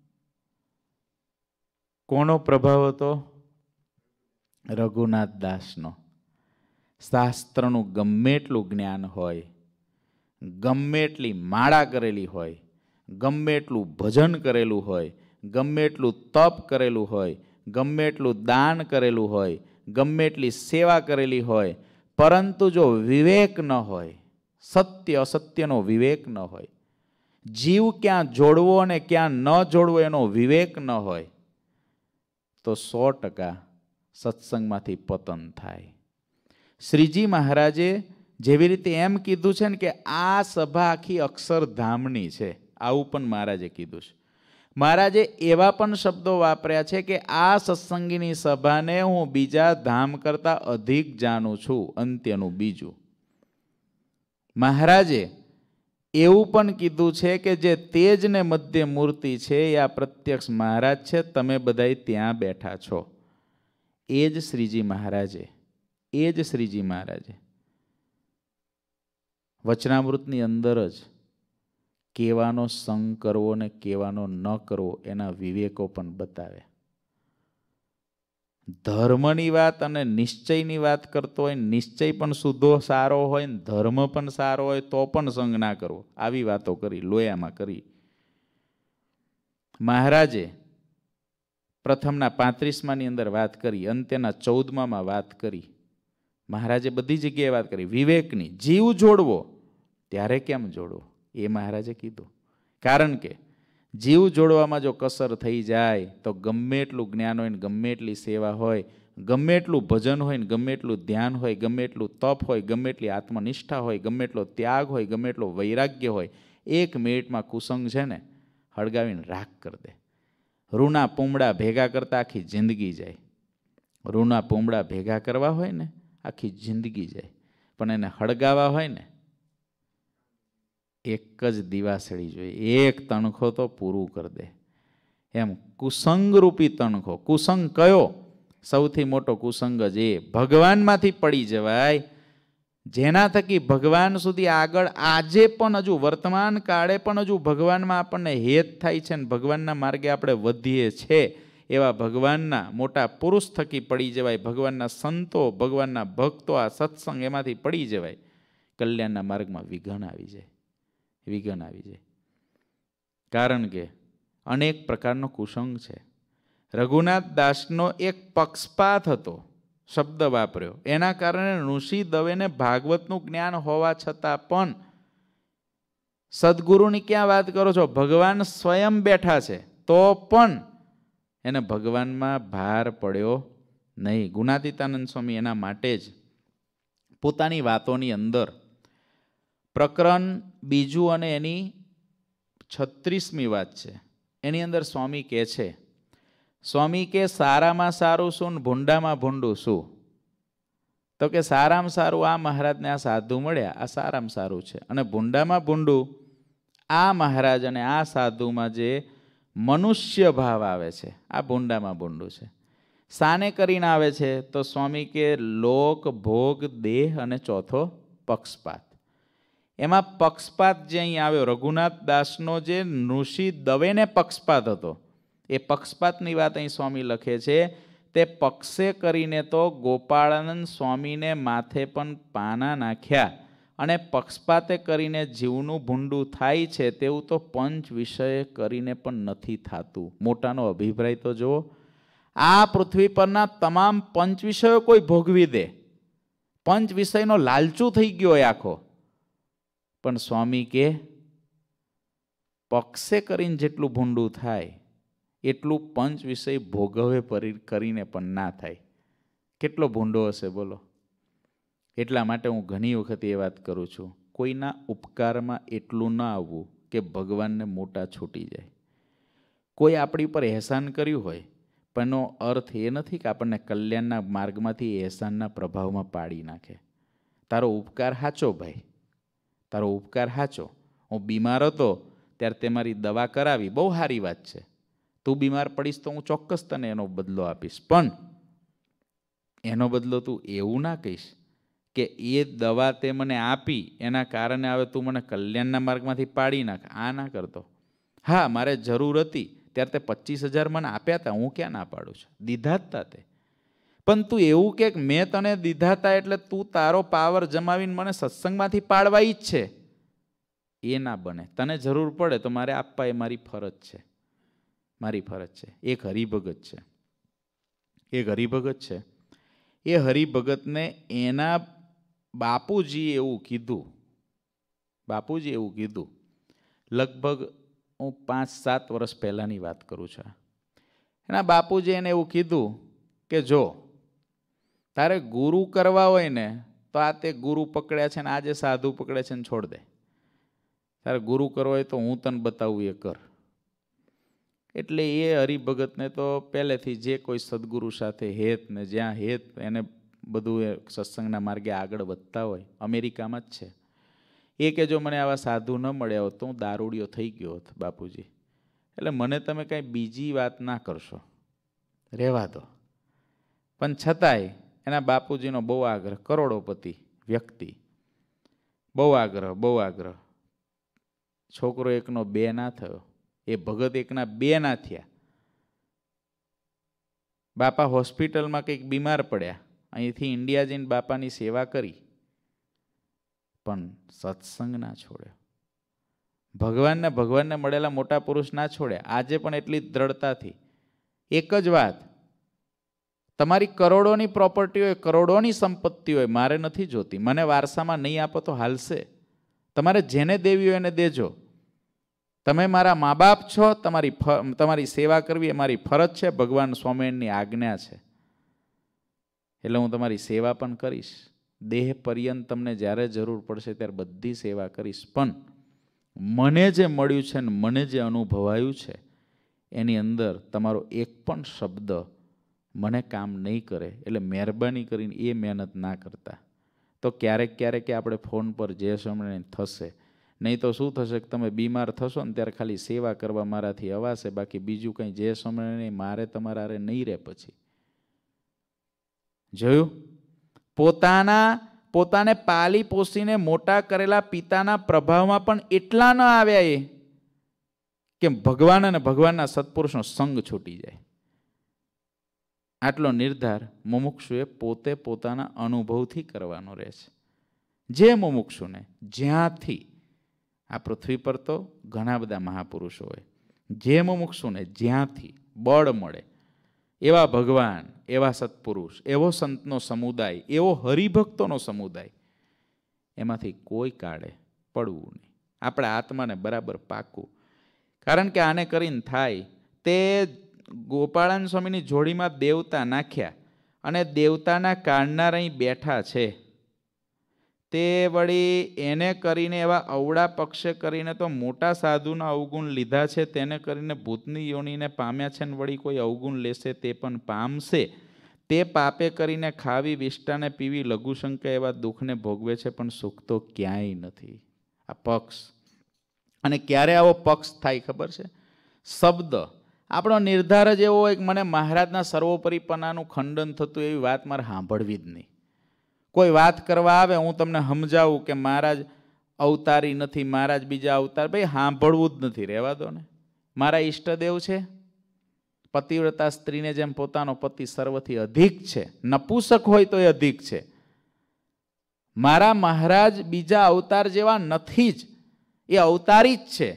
કોનો પ્રભાવ હતો? રઘુનાથ દાસનો. શાસ્ત્રનું ગમે એટલું જ્ઞાન હોય, ગમે એટલી માળા કરેલી હોય, ગમે એટલું ભજન કરેલું હોય, ગમે એટલું તપ કરેલું હોય, ગમે એટલું દાન કરેલું હોય, ગમે એટલી સેવા કરેલી હોય, પરંતુ જો વિવેક ન હોય, સત્ય અસત્યનો વિવેક ન હોય, જીવ ક્યાં જોડવો અને ક્યાં ન જોડવો એનો વિવેક ન હોય, તો સો ટકા સત્સંગમાંથી પતન થાય. શ્રીજી મહારાજે જેવી રીતે એમ કીધું છે ને કે આ સભા આખી અક્ષરધામની છે, આવું પણ મહારાજે કીધું છે. મહારાજે એવા પણ શબ્દો વાપર્યા છે કે આ સત્સંગીની સભાને હું બીજા ધામ કરતાં અધિક જાણું છું, અંત્યનું બીજું. મહારાજે એવું પણ કીધું છે કે જે તેજ ને મધ્ય મૂર્તિ છે એ આ પ્રત્યક્ષ મહારાજ છે, તમે બધાય ત્યાં બેઠા છો. એ જ શ્રીજી મહારાજે એ જ શ્રીજી મહારાજે વચનામૃતની અંદર જ કેવાનો સંગ કરવો ને કેવાનો ન કરવો એના વિવેકો પણ બતાવ્યા. ધર્મની વાત અને નિશ્ચયની વાત કરતો હોય, નિશ્ચય પણ શુદ્ધો સારો હોય ને ધર્મ પણ સારો હોય તો પણ સંગ ના કરવો, આવી વાતો કરી, લોયામાં કરી. મહારાજે પ્રથમના પાંત્રીસમાની અંદર વાત કરી, અંત્યના ચૌદમામાં વાત કરી. મહારાજે બધી જગ્યાએ વાત કરી વિવેકની. જીવ જોડવો ત્યારે કેમ જોડવો એ મહારાજે કીધું. કારણ કે જીવ જોડવામાં જો કસર થઈ જાય તો ગમે એટલું જ્ઞાન હોય ને ગમે એટલી સેવા હોય, ગમે એટલું ભજન હોય ને ગમે એટલું ધ્યાન હોય, ગમે એટલું તપ હોય, ગમે એટલી આત્મનિષ્ઠા હોય, ગમે એટલો ત્યાગ હોય, ગમે એટલો વૈરાગ્ય હોય, એક મિનિટમાં કુસંગ છે ને હળગાવીને રાખ કરી દે. રૂના પૂમડા ભેગા કરતા આખી જિંદગી જાય. રૂના પૂમડા ભેગા કરવા હોય ને આખી જિંદગી જાય, પણ એને હળગાવા હોય ને એક જ દિવાસળી જોઈએ, એક તણખો તો પૂરું કરી દે. એમ કુસંગ રૂપી તણખો. કુસંગ કયો? સૌથી મોટો કુસંગ જ એ ભગવાનમાંથી પડી જવાય. જેના થકી ભગવાન સુધી આગળ આજે પણ હજુ વર્તમાન કાળે પણ હજુ ભગવાનમાં આપણને હેત થાય છે ને ભગવાનના માર્ગે આપણે વધીએ છીએ, એવા ભગવાનના મોટા પુરુષ થકી પડી જવાય, ભગવાનના સંતો, ભગવાનના ભક્તો, આ સત્સંગ એમાંથી પડી જવાય, કલ્યાણના માર્ગમાં વિઘન આવી જાય, વિઘન આવી જાય. કારણ કે અનેક પ્રકારનો કુસંગ છે. રઘુનાથ દાસનો એક પક્ષપાત હતો, શબ્દ વાપર્યો, એના કારણે ઋષિ દવેને ભાગવતનું જ્ઞાન હોવા છતાં પણ, સદગુરુની ક્યાં વાત કરો છો, ભગવાન સ્વયં બેઠા છે તો પણ એને ભગવાનમાં ભાર પડ્યો નહીં. ગુણાતીતાનંદ સ્વામી એના માટે જ પોતાની વાતોની અંદર પ્રકરણ બીજું અને એની છત્રીસમી વાત છે, એની અંદર સ્વામી કહે છે, સ્વામી કે સારામાં સારું શું ને ભૂંડામાં ભૂંડું શું? તો કે સારામાં સારું આ મહારાજને આ સાધુ મળ્યા, આ સારામાં સારું છે, અને ભૂંડામાં ભૂંડું આ મહારાજ અને આ સાધુમાં જે મનુષ્ય ભાવ આવે છે, આ ભૂંડામાં ભૂંડું છે. શાને કરીને આવે છે? તો સ્વામી કે લોક, ભોગ, દેહ અને ચોથો પક્ષપાત. એમાં પક્ષપાત જે અહીં આવ્યો, રઘુનાથ દાસનો જે ઋષિ દવેને પક્ષપાત હતો, એ પક્ષપાતની વાત અહીં સ્વામી લખે છે. તે પક્ષે કરીને તો ગોપાળાનંદ સ્વામીને માથે પણ પાના નાખ્યા, અને પક્ષપાતે કરીને જીવનું ભૂંડું થાય છે તેવું તો પંચ વિષય કરીને પણ નથી થતું. મોટાનો અભિપ્રાય તો જુઓ, આ પૃથ્વી પરના તમામ પંચ વિષયો કોઈ ભોગવી દે, પંચ વિષયનો લાલચું થઈ ગયો હોય આખો, પણ સ્વામી કે પક્ષે કરીને જેટલું ભૂંડું થાય એટલું પંચ વિષય ભોગવે કરીને પણ ના થાય. કેટલો ભૂંડો હશે બોલો? એટલા માટે હું ઘણી વખત એ વાત કરું છું, કોઈના ઉપકારમાં એટલું ના આવવું કે ભગવાનને મોટા છૂટી જાય. કોઈ આપણી પર એહસાન કર્યું હોય, પણ એનો અર્થ એ નથી કે આપણને કલ્યાણના માર્ગમાંથી એહસાનના પ્રભાવમાં પાડી નાખે. તારો ઉપકાર સાચો ભાઈ, તારો ઉપકાર સાચો. હું બીમાર હતો ત્યારે તે મારી દવા કરાવી, બહુ સારી વાત છે. તું બીમાર પડીશ તો હું ચોક્કસ તને એનો બદલો આપીશ, પણ એનો બદલો તું એવું ના કહીશ કે એ દવા તે મને આપી એના કારણે હવે તું મને કલ્યાણના માર્ગમાંથી પાડી નાખ. આ ના કરતો. હા, મારે જરૂર હતી ત્યારે તે પચીસ હજાર મને આપ્યા હતા, હું ક્યાં ના પાડું છું, દીધા જ તા તે. પણ તું એવું કે મેં તને દીધા હતા એટલે તું તારો પાવર જમાવીને મને સત્સંગમાંથી પાડવા જ છે, એ ના બને. તને જરૂર પડે તો મારે આપવા, એ મારી ફરજ છે, મારી ફરજ છે. એક હરિભગત છે, એક હરિભગત છે, એ હરિભગતને એના બાપુજીએ એવું કીધું, બાપુજી એવું કીધું, લગભગ હું પાંચ સાત વર્ષ પહેલાંની વાત કરું છું. એના બાપુજી એને એવું કીધું કે જો તારે ગુરુ કરવા હોય ને તો આ તે ગુરુ પકડ્યા છે ને આજે સાધુ પકડે છે ને છોડ દે. તારે ગુરુ કરવો હોય તો હું તને બતાવું એ કર. એટલે એ હરિભગતને તો પહેલેથી જે કોઈ સદગુરુ સાથે હેત ને જ્યાં હેત એને બધું એ સત્સંગના માર્ગે આગળ વધતા હોય, અમેરિકામાં જ છે. એ કે જો મને આવા સાધુ ન મળ્યા હોત તો હું દારૂડિયો થઈ ગયો હોત બાપુજી, એટલે મને તમે કાંઈ બીજી વાત ના કરશો, રહેવા દો. પણ છતાંય એના બાપુજીનો બહુ આગ્રહ, કરોડોપતિ વ્યક્તિ, બહુ આગ્રહ, બહુ આગ્રહ. છોકરો એકનો બે ના થયો, એ ભગત એકના બે ના થયા. બાપા હોસ્પિટલમાં કંઈક બીમાર પડ્યા, અહીંથી ઇન્ડિયા જઈને બાપાની સેવા કરી, પણ સત્સંગ ના છોડ્યો. ભગવાનને ભગવાનને મળેલા મોટા પુરુષ ના છોડ્યા. આજે પણ એટલી દ્રઢતાથી એક જ વાત, તમારી કરોડોની પ્રોપર્ટી હોય, કરોડોની સંપત્તિ હોય, મારે નથી જોતી, મને વારસામાં નહીં આપો તો હાલશે, તમારે જેને દેવી હોય એને દેજો. તમે મારા મા બાપ છો, તમારી તમારી સેવા કરવી એ મારી ફરજ છે, ભગવાન સ્વામિનારાયણની આજ્ઞા છે, એટલે હું તમારી સેવા પણ કરીશ. દેહ પર્યંત તમને જ્યારે જરૂર પડશે ત્યારે બધી સેવા કરીશ. પણ મને જે મળ્યું છે ને મને જે અનુભવાયું છે એની અંદર તમારો એક પણ શબ્દ મને કામ નહીં કરે, એટલે મહેરબાની કરીને એ મહેનત ના કરતા. તો ક્યારેક ક્યારેક આપણે ફોન પર જે સમય થશે, નહીં તો શું થશે કે તમે બીમાર થશો ને ત્યારે ખાલી સેવા કરવા મારાથી અવાશે, બાકી બીજું કંઈ જે સમય નહીં, મારે તમારા હારે નહીં રહે. પછી જોયું, પોતાના પોતાને પાલી પોસીને મોટા કરેલા પિતાના પ્રભાવમાં પણ એટલા ન આવ્યા એ કે ભગવાન અને ભગવાનના સત્પુરુષનો સંગ છૂટી જાય. આટલો નિર્ધાર મુમુક્ષુએ પોતે પોતાના અનુભવથી કરવાનો રહે છે. જે મુમુક્ષુને જ્યાંથી, આ પૃથ્વી પર તો ઘણા બધા મહાપુરુષો હોય, જે મુમુક્ષુને જ્યાંથી બળ મળે એવા ભગવાન, એવા સત્પુરુષ, એવો સંતનો સમુદાય, એવો હરિભક્તોનો સમુદાય, એમાંથી કોઈ કાળે પડવું નહીં. આપણા આત્માને બરાબર પાકું. કારણ કે આને કરીને થાય તે ગોપાળાન સ્વામીની જોડીમાં દેવતા નાખ્યા અને દેવતાના કાળનાર અહીં બેઠા છે. તે વળી એને કરીને એવા અવળા પક્ષે કરીને તો મોટા સાધુના અવગુણ લીધા છે, તેને કરીને ભૂતની યોનિને પામ્યા છે ને વળી કોઈ અવગુણ લેશે તે પણ પામશે. તે પાપે કરીને ખાવી વિષ્ટાને પીવી લઘુશંકા એવા દુઃખને ભોગવે છે, પણ સુખ તો ક્યાંય નથી. આ પક્ષ. અને ક્યારે આવો પક્ષ થાય ખબર છે? શબ્દ. આપણો નિર્ધાર જ એવો હોય કે મને મહારાજના સર્વોપરીપણાનું ખંડન થતું એવી વાત મારે સાંભળવી જ નહીં. કોઈ વાત કરવા આવે, હું તમને સમજાવું કે મહારાજ અવતારી નથી, મહારાજ બીજા અવતાર, ભાઈ સાંભળવું જ નથી, રહેવા દો ને. મારા ઈષ્ટદેવ છે, પતિવ્રતા સ્ત્રીને જેમ પોતાનો પતિ સર્વથી અધિક છે, નપુસક હોય તો એ અધિક છે. મારા મહારાજ બીજા અવતાર જેવા નથી જ, એ અવતારી જ છે.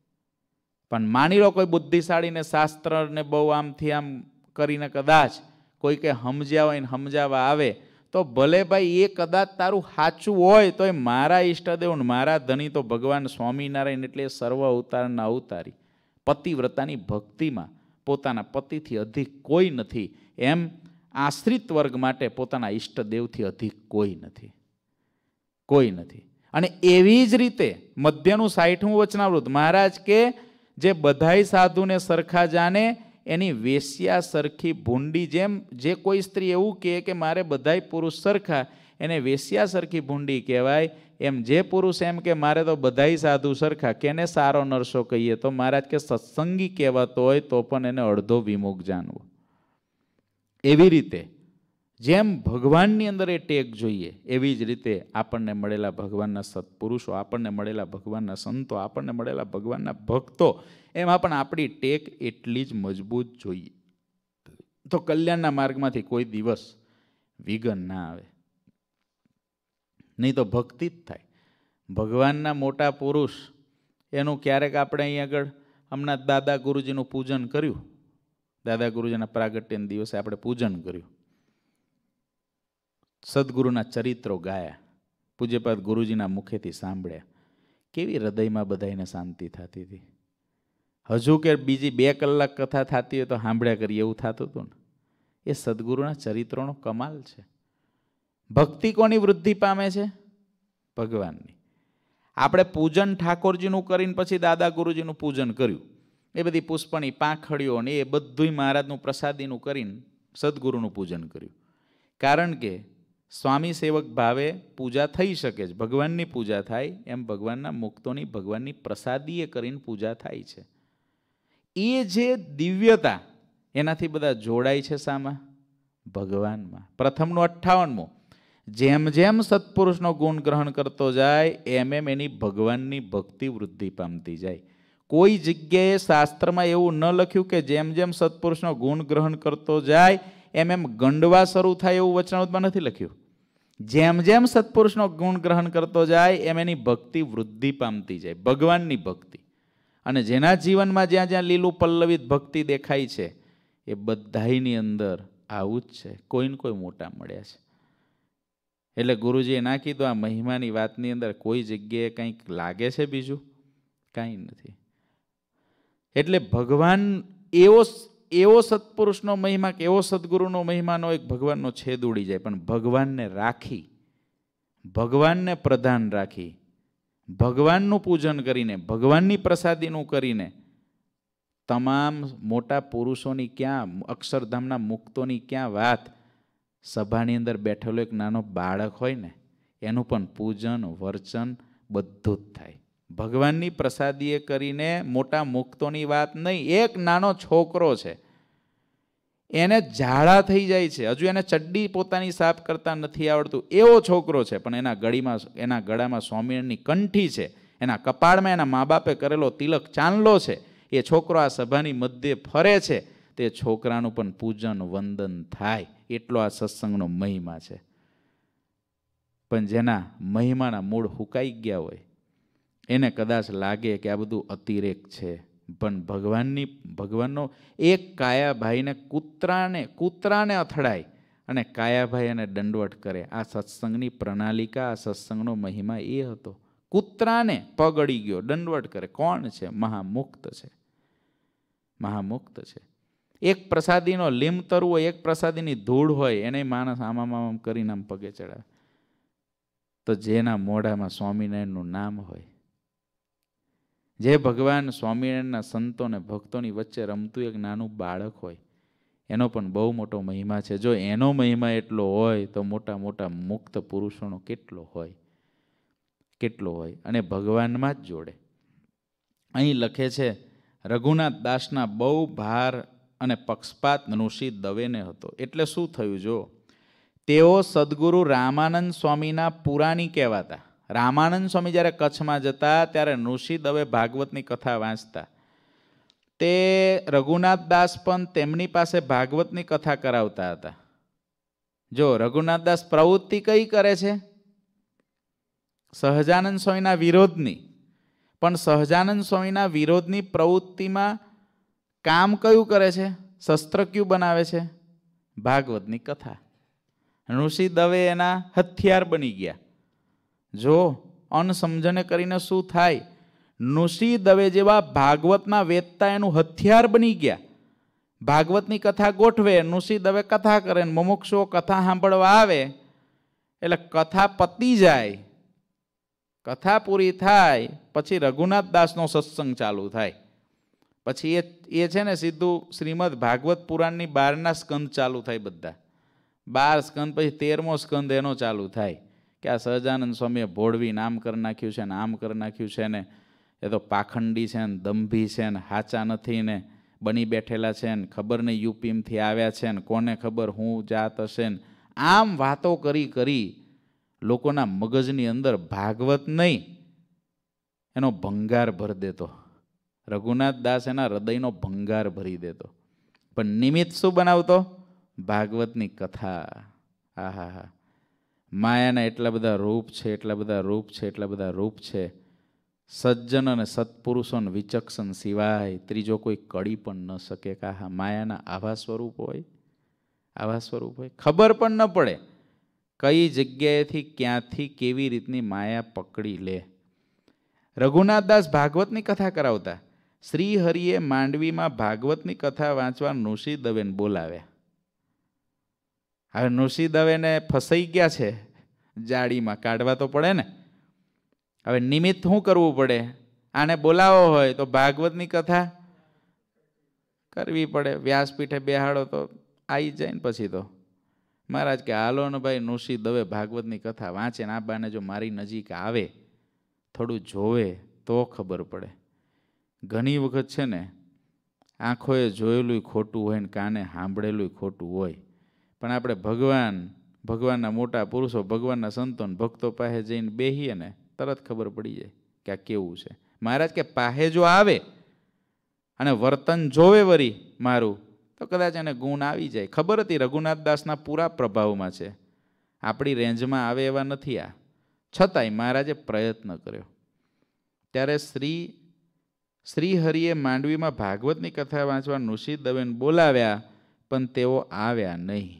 પણ માની લો કોઈ બુદ્ધિશાળીને શાસ્ત્રને બહુ આમથી આમ કરીને કદાચ કોઈ કે સમજ્યા હોય ને સમજાવવા આવે તો ભલે ભાઈ એ કદાચ તારું સાચું હોય તો એ મારા ઈષ્ટદેવ ને મારા ધણી તો ભગવાન સ્વામિનારાયણ એટલે સર્વ અવતારના અવતારી, પતિવ્રતાની ભક્તિમાં પોતાના પતિથી અધિક કોઈ નથી. એમ આશ્રિત વર્ગ માટે પોતાના ઈષ્ટદેવથી અધિક કોઈ નથી, કોઈ નથી. અને એવી જ રીતે મધ્યનું સાઠમું વચનામૃત મહારાજ કે જે બધાય સાધુને સરખા જાણે એની વેશ્યા સરખી ભૂંડી. જેમ જે કોઈ સ્ત્રી એવું કહે કે મારે બધાય પુરુષ સરખા, એને વેશ્યા સરખી ભૂંડી કહેવાય. એમ જે પુરુષ એમ કે મારે તો બધાય સાધુ સરખા, કેને સારો નરસો કહીએ તો મહારાજ કે સત્સંગી કહેવાતો હોય તો પણ એને અડધો વિમુખ જાણવો. એવી રીતે જેમ ભગવાનની અંદર એ ટેક જોઈએ એવી જ રીતે આપણને મળેલા ભગવાનના સત્પુરુષો, આપણને મળેલા ભગવાનના સંતો, આપણને મળેલા ભગવાનના ભક્તો, એમાં પણ આપણી ટેક એટલી જ મજબૂત જોઈએ તો કલ્યાણના માર્ગમાંથી કોઈ દિવસ વિઘન ના આવે. નહીં તો ભક્તિ જ થાય. ભગવાનના મોટા પુરુષ એનું ક્યારેક આપણે અહીં આગળ હમણાં દાદા ગુરુજીનું પૂજન કર્યું, દાદા ગુરુજીના પ્રાગટ્યના દિવસે આપણે પૂજન કર્યું, સદગુરુના ચરિત્રો ગાયા, પૂજ્યપાદ ગુરુજીના મુખેથી સાંભળ્યા. કેવી હૃદયમાં બધાને શાંતિ થતી હતી. હજુ કે બીજી બે કલાક કથા થતી હોય તો સાંભળ્યા કરીએ એવું થતું હતું ને. એ સદગુરુના ચરિત્રોનો કમાલ છે. ભક્તિ કોની વૃદ્ધિ પામે છે? ભગવાનની. આપણે પૂજન ઠાકોરજીનું કરીને પછી દાદા ગુરુજીનું પૂજન કર્યું, એ બધી પુષ્પણી પાંખડીઓ ને એ બધું મહારાજનું પ્રસાદીનું કરીને સદગુરુનું પૂજન કર્યું. કારણ કે સ્વામી સેવક ભાવે પૂજા થઈ શકે છે, ભગવાનની પૂજા થાય એમ ભગવાનના મુક્તોની ભગવાનની પ્રસાદીએ કરીને પૂજા થાય છે. એ જે દિવ્યતા એનાથી બધા જોડાય છે શામાં? ભગવાનમાં. પ્રથમનું અઠ્ઠાવનમું, જેમ જેમ સત્પુરુષનો ગુણ ગ્રહણ કરતો જાય એમ એમ એની ભગવાનની ભક્તિ વૃદ્ધિ પામતી જાય. કોઈ જગ્યાએ શાસ્ત્રમાં એવું ન લખ્યું કે જેમ જેમ સત્પુરુષનો ગુણ ગ્રહણ કરતો જાય એમ એમ ગંડવા શરૂ થાય, એવું વચનામૃતમાં નથી લખ્યું. જેમ જેમ સત્પુરુષનો ગુણ ગ્રહણ કરતો જાય એમ એની ભક્તિ વૃદ્ધિ પામતી જાય, ભગવાનની ભક્તિ. અને જેના જીવનમાં જ્યાં જ્યાં લીલું પલ્લવિત ભક્તિ દેખાય છે એ બધાની અંદર આવું જ છે. કોઈને કોઈ મોટા મળ્યા છે. એટલે ગુરુજીએ ના કીધું આ મહિમાની વાતની અંદર કોઈ જગ્યાએ કંઈક લાગે છે બીજું? કાંઈ નથી. એટલે ભગવાન એવો એવો સત્પુરુષનો મહિમા કે એવો સદગુરુનો મહિમાનો એક ભગવાનનો છેદ ઉડી જાય. પણ ભગવાનને રાખી, ભગવાનને પ્રધાન રાખી, ભગવાનનું પૂજન કરીને, ભગવાનની પ્રસાદીનું કરીને તમામ મોટા પુરુષોની ક્યાં, અક્ષરધામના મુક્તોની ક્યાં વાત. સભાની અંદર બેઠેલો એક નાનો બાળક હોય ને એનું પણ પૂજન વર્ચન બધું જ થાય. ભગવાનની પ્રસાદીએ કરીને મોટા મુક્તોની વાત નહીં, એક નાનો છોકરો છે એને ઝાડા થઈ જાય છે, હજુ એને ચડ્ડી પોતાની સાફ કરતા નથી આવડતું એવો છોકરો છે, પણ એના ગળીમાં એના ગળામાં સ્વામિનારાયણની કંઠી છે, એના કપાળમાં એના મા બાપે કરેલો તિલક ચાંદલો છે. એ છોકરો આ સભાની મધ્યે ફરે છે, તે છોકરાનું પણ પૂજન વંદન થાય, એટલો આ સત્સંગનો મહિમા છે. પણ જેના મહિમાના મૂળ હુકાઈ ગયા હોય એને કદાચ લાગે કે આ બધું અતિરેક છે, પણ ભગવાનની ભગવાનનો એક કાયાભાઈને કૂતરાને કૂતરાને અથડાય અને કાયાભાઈ એને દંડવટ કરે. આ સત્સંગની પ્રણાલિકા, આ સત્સંગનો મહિમા એ હતો. કૂતરાને પગ અડી ગયો, દંડવટ કરે. કોણ છે? મહામુક્ત છે, મહામુક્ત છે. એક પ્રસાદીનો લીમ તરવું હોય, એક પ્રસાદીની ધૂળ હોય, એને માણસ આમામ આમામ કરીને આમ પગે ચડાવે. તો જેના મોઢામાં સ્વામિનારાયણનું નામ હોય, જે ભગવાન સ્વામિનારાયણના સંતો ને ભક્તોની વચ્ચે રમતું એક નાનું બાળક હોય, એનો પણ બહુ મોટો મહિમા છે. જો એનો મહિમા એટલો હોય તો મોટા મોટા મુક્ત પુરુષોનો કેટલો હોય, કેટલો હોય. અને ભગવાનમાં જ જોડે. અહીં લખે છે, રઘુનાથ દાસના બહુ ભાર અને પક્ષપાત ઋષિ દવેને હતો. એટલે શું થયું? જો તેઓ સદગુરુ રામાનંદ સ્વામીના પુરાણી કહેવાતા. રામાનંદ સ્વામી જ્યારે કચ્છમાં જતા ત્યારે ઋષિ દવે ભાગવતની કથા વાંચતા. તે રઘુનાથ દાસ પણ તેમની પાસે ભાગવતની કથા કરાવતા હતા. જો રઘુનાથ દાસ પ્રવૃત્તિ કઈ કરે છે? સહજાનંદ સ્વામીના વિરોધની. પણ સહજાનંદ સ્વામીના વિરોધની પ્રવૃત્તિમાં કામ કયું કરે છે? શસ્ત્ર કયું બનાવે છે? ભાગવતની કથા. ઋષિ દવે એના હથિયાર બની ગયા. જો અનસમજને કરીને શું થાય? ઋષિ દવે જેવા ભાગવતના વેદતા એનું હથિયાર બની ગયા. ભાગવતની કથા ગોઠવે, ઋષિ દવે કથા કરે, મુમુક્ષુઓ કથા સાંભળવા આવે, એટલે કથા પતી જાય, કથા પૂરી થાય પછી રઘુનાથ દાસનો સત્સંગ ચાલુ થાય. પછી એ એ છે ને સીધું શ્રીમદ ભાગવત પુરાણની બારના સ્કંદ ચાલુ થાય. બધા બાર સ્કંદ પછી તેરમો સ્કંદ એનો ચાલુ થાય કે આ સહજાનંદ સ્વામીએ ભોળવી નામ કરી નાખ્યું છે ને આમ કરી નાખ્યું છે ને એ તો પાખંડી છે ને દંભી છે ને હાચા નથી ને બની બેઠેલા છે ને ખબર નહીં યુપીમથી આવ્યા છે ને કોને ખબર હું જાત હશે ને આમ વાતો કરી કરી લોકોના મગજની અંદર ભાગવત નહીં એનો ભંગાર ભરી દેતો. રઘુનાથ દાસ એના હૃદયનો ભંગાર ભરી દેતો. પણ નિમિત્ત શું બનાવતો? ભાગવતની કથા. હા હા હા માયાના એટલા બધા રૂપ છે, એટલા બધા રૂપ છે, એટલા બધા રૂપ છે. સજ્જન અને સત્પુરુષોને વિચક્ષણ સિવાય ત્રીજો કોઈ કડી પણ ન શકે. કે હા માયાના આવા સ્વરૂપ હોય, આવા સ્વરૂપ હોય, ખબર પણ ન પડે કઈ જગ્યાએથી ક્યાંથી કેવી રીતની માયા પકડી લે. રઘુનાથ દાસ ભાગવતની કથા કરાવતા. શ્રી હરિએ માંડવીમાં ભાગવતની કથા વાંચવા ઋષિ દવેને બોલાવ્યા. હવે ઋષિ દવેને ફસાઈ ગયા છે જાળીમાં, કાઢવા તો પડે ને. હવે નિમિત્ત શું કરવું પડે? આને બોલાવો હોય તો ભાગવતની કથા કરવી પડે. વ્યાસપીઠે બેહાડો તો આવી જાય ને. પછી તો મહારાજ કે હાલો ને ભાઈ, ઋષિ દવે ભાગવતની કથા વાંચે ને આ બાને જો મારી નજીક આવે, થોડું જોવે તો ખબર પડે. ઘણી વખત છે ને આંખોએ જોયેલું ખોટું હોય ને કાને સાંભળેલું ખોટું હોય, પણ આપણે ભગવાન ભગવાનના મોટા પુરુષો, ભગવાનના સંતો ભક્તો પાસે જઈને બેહીએ ને તરત ખબર પડી જાય કે આ કેવું છે. મહારાજ કે પાસે જો આવે અને વર્તન જોવે વરી મારું તો કદાચ એને ગુણ આવી જાય. ખબર હતી રઘુનાથ દાસના પૂરા પ્રભાવમાં છે, આપણી રેન્જમાં આવે એવા નથી આ. છતાંય મહારાજે પ્રયત્ન કર્યો. ત્યારે શ્રી શ્રી હરિએ માંડવીમાં ભાગવતની કથા વાંચવા ઋષિ દવેને બોલાવ્યા, પણ તેઓ આવ્યા નહીં.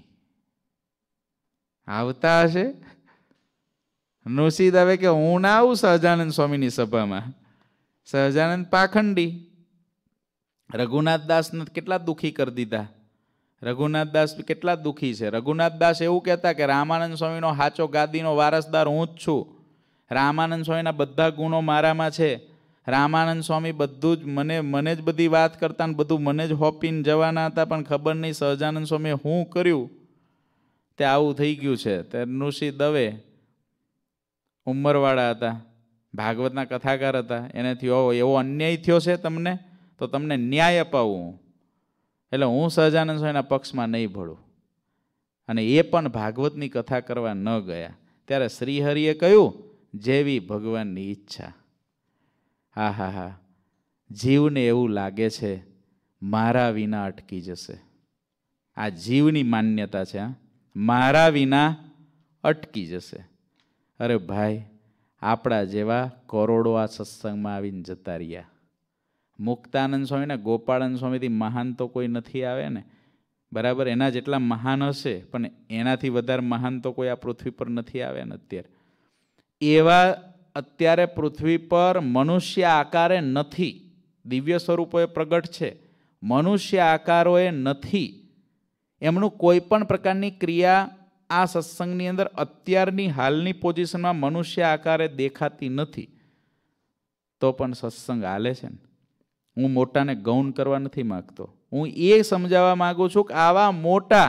આવતા હશે ઋષિ દવે કે હું ના આવું સહજાનંદ સ્વામીની સભામાં. સહજાનંદ પાખંડી. રઘુનાથ દાસને કેટલા દુઃખી કરી દીધા. રઘુનાથ દાસ કેટલા દુઃખી છે. રઘુનાથ દાસ એવું કહેતા કે રામાનંદ સ્વામીનો સાચો ગાદીનો વારસદાર હું જ છું. રામાનંદ સ્વામીના બધા ગુણો મારામાં છે. રામાનંદ સ્વામી બધું જ મને મને જ બધી વાત કરતા ને બધું મને જ હોપીને જવાના હતા, પણ ખબર નહીં સહજાનંદ સ્વામીએ શું કર્યું તે આવું થઈ ગયું છે. તે ઋષિ દવે ઉંમરવાળા હતા, ભાગવતના કથાકાર હતા. એનાથી એવો અન્યાય થયો છે તમને, તો તમને ન્યાય અપાવું. એટલે હું સહજાનંદ સ્વામીના પક્ષમાં નહીં ભળું. અને એ પણ ભાગવતની કથા કરવા ન ગયા. ત્યારે શ્રીહરિએ કહ્યું, જેવી ભગવાનની ઈચ્છા. હા હા હા, જીવને એવું લાગે છે મારા વિના અટકી જશે. આ જીવની માન્યતા છે, મારા વિના અટકી જશે. અરે ભાઈ, આપણા જેવા કરોડો આ સત્સંગમાં આવીને જતા રહ્યા. મુક્તાનંદ સ્વામી ને ગોપાળાનંદ સ્વામીથી મહાન તો કોઈ નથી આવે ને, બરાબર? એના જેટલા મહાન હશે, પણ એનાથી વધારે મહાન તો કોઈ આ પૃથ્વી પર નથી આવે ને અત્યારે. એવા અત્યારે પૃથ્વી પર મનુષ્ય આકારે નથી. દિવ્ય સ્વરૂપોએ પ્રગટ છે, મનુષ્ય આકારોએ નથી. એમનું કોઈ પણ પ્રકારની ક્રિયા આ સત્સંગની અંદર અત્યારની હાલની પોઝિશનમાં મનુષ્ય આકારે દેખાતી નથી. તો પણ સત્સંગ હાલે છે ને. હું મોટાને ગૌણ કરવા નથી માગતો, હું એ સમજાવવા માગું છું કે આવા મોટા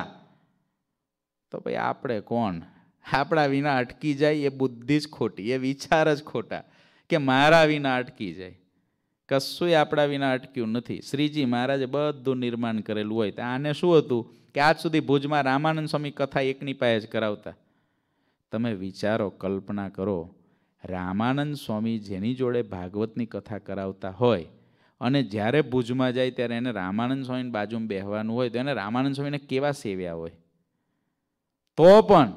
તો ભાઈ આપણે કોણ? આપણા વિના અટકી જાય એ બુદ્ધિ જ ખોટી, એ વિચાર જ ખોટા કે મારા વિના અટકી જાય. કશુંય આપણા વિના અટક્યું નથી. શ્રીજી મહારાજે બધું નિર્માણ કરેલું હોય. તો આને શું હતું કે આજ સુધી ભુજમાં રામાનંદ સ્વામી કથા એકની પાસે જ કરાવતા. તમે વિચારો, કલ્પના કરો, રામાનંદ સ્વામી જેની જોડે ભાગવતની કથા કરાવતા હોય અને જ્યારે ભુજમાં જાય ત્યારે એને રામાનંદ સ્વામીની બાજુમાં બેહવાનું હોય તો એને રામાનંદ સ્વામીને કેવા સેવ્યા હોય. તો પણ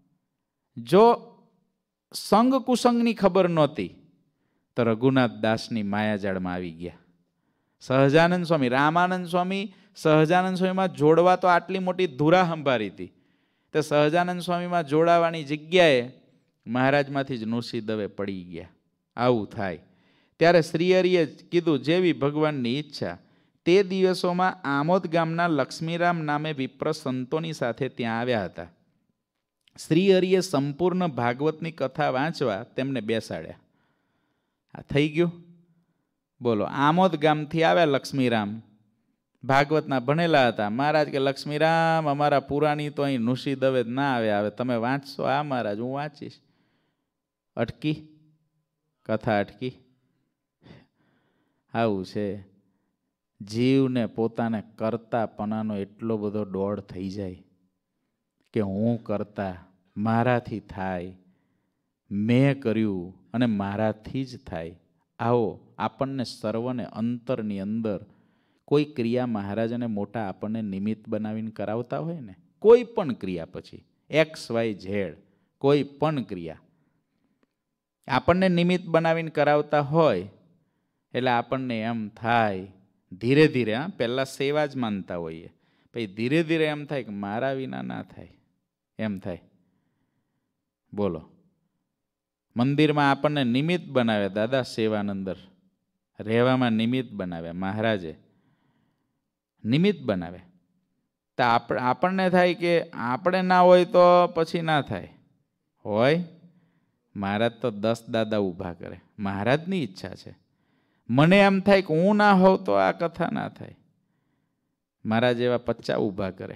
જો સંગ કુસંગની ખબર નહોતી તો રઘુનાથ દાસની માયાજાળમાં આવી ગયા. સહજાનંદ સ્વામી, રામાનંદ સ્વામી સહજાનંદ સ્વામીમાં જોડવા તો આટલી મોટી ધુરા સંભારી હતી, તો સહજાનંદ સ્વામીમાં જોડાવાની જગ્યાએ મહારાજમાંથી જ નૃસિંહ દવે પડી ગયા. આવું થાય ત્યારે શ્રીહરિએ કીધું, જેવી ભગવાનની ઈચ્છા. તે દિવસોમાં આમોદ ગામના લક્ષ્મીરામ નામે વિપ્ર સંતોની સાથે ત્યાં આવ્યા હતા. શ્રીહરિએ સંપૂર્ણ ભાગવતની કથા વાંચવા તેમને બેસાડ્યા. આ થઈ ગયું. બોલો, આમોદ ગામથી આવ્યા લક્ષ્મીરામ, ભાગવતના ભણેલા હતા. મહારાજ કે લક્ષ્મીરામ, અમારા પુરાણી તો અહીં નૃસિંહ દવે ના આવ્યા, હવે તમે વાંચશો? આ મહારાજ, હું વાંચીશ. અટકી કથા, અટકી. આવું છે. જીવને પોતાને કરતાપણાનો એટલો બધો દોડ થઈ જાય કે હું કરતા, મારાથી થાય, મેં કર્યું અને મારાથી જ થાય. આવો આપણને સર્વને અંતરની અંદર કોઈ ક્રિયા મહારાજ અને મોટા આપણને નિમિત્ત બનાવીને કરાવતા હોય ને, કોઈ પણ ક્રિયા, પછી એક્સ વાય ઝેડ કોઈ પણ ક્રિયા આપણને નિમિત્ત બનાવીને કરાવતા હોય એટલે આપણને એમ થાય ધીરે ધીરે, હા પહેલાં સેવા જ માનતા હોઈએ, પછી ધીરે ધીરે એમ થાય કે મારા વિના ના થાય, એમ થાય. બોલો, મંદિરમાં આપણને નિમિત્ત બનાવ્યા દાદા સેવાનંદર, રહેવામાં નિમિત્ત બનાવ્યા મહારાજે, નિમિત્ત બનાવ્યા. તો આપણને થાય કે આપણે ના હોય તો પછી ના થાય. હોય, મહારાજ તો દસ દાદા ઊભા કરે, મહારાજની ઈચ્છા છે. મને એમ થાય કે હું ના હોઉં તો આ કથા ના થાય. મહારાજ એવા પચાસ ઊભા કરે,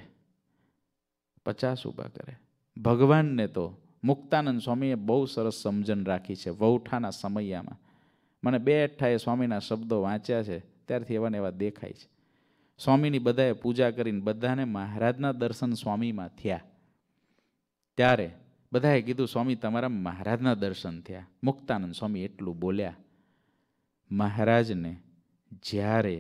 પચાસ ઊભા કરે. ભગવાનને તો મુક્તાનંદ સ્વામીએ બહુ સરસ સમજણ રાખી છે. વૌઠાના સમયમાં મને બે અઠ્ઠાએ સ્વામીના શબ્દો વાંચ્યા છે, ત્યારથી એવા ને એવા દેખાય છે. સ્વામીની બધાએ પૂજા કરીને બધાને મહારાજના દર્શન સ્વામીમાં થયા. ત્યારે બધાએ કીધું, સ્વામી તમારા મહારાજના દર્શન થયા. મુક્તાનંદ સ્વામી એટલું બોલ્યા, મહારાજને જ્યારે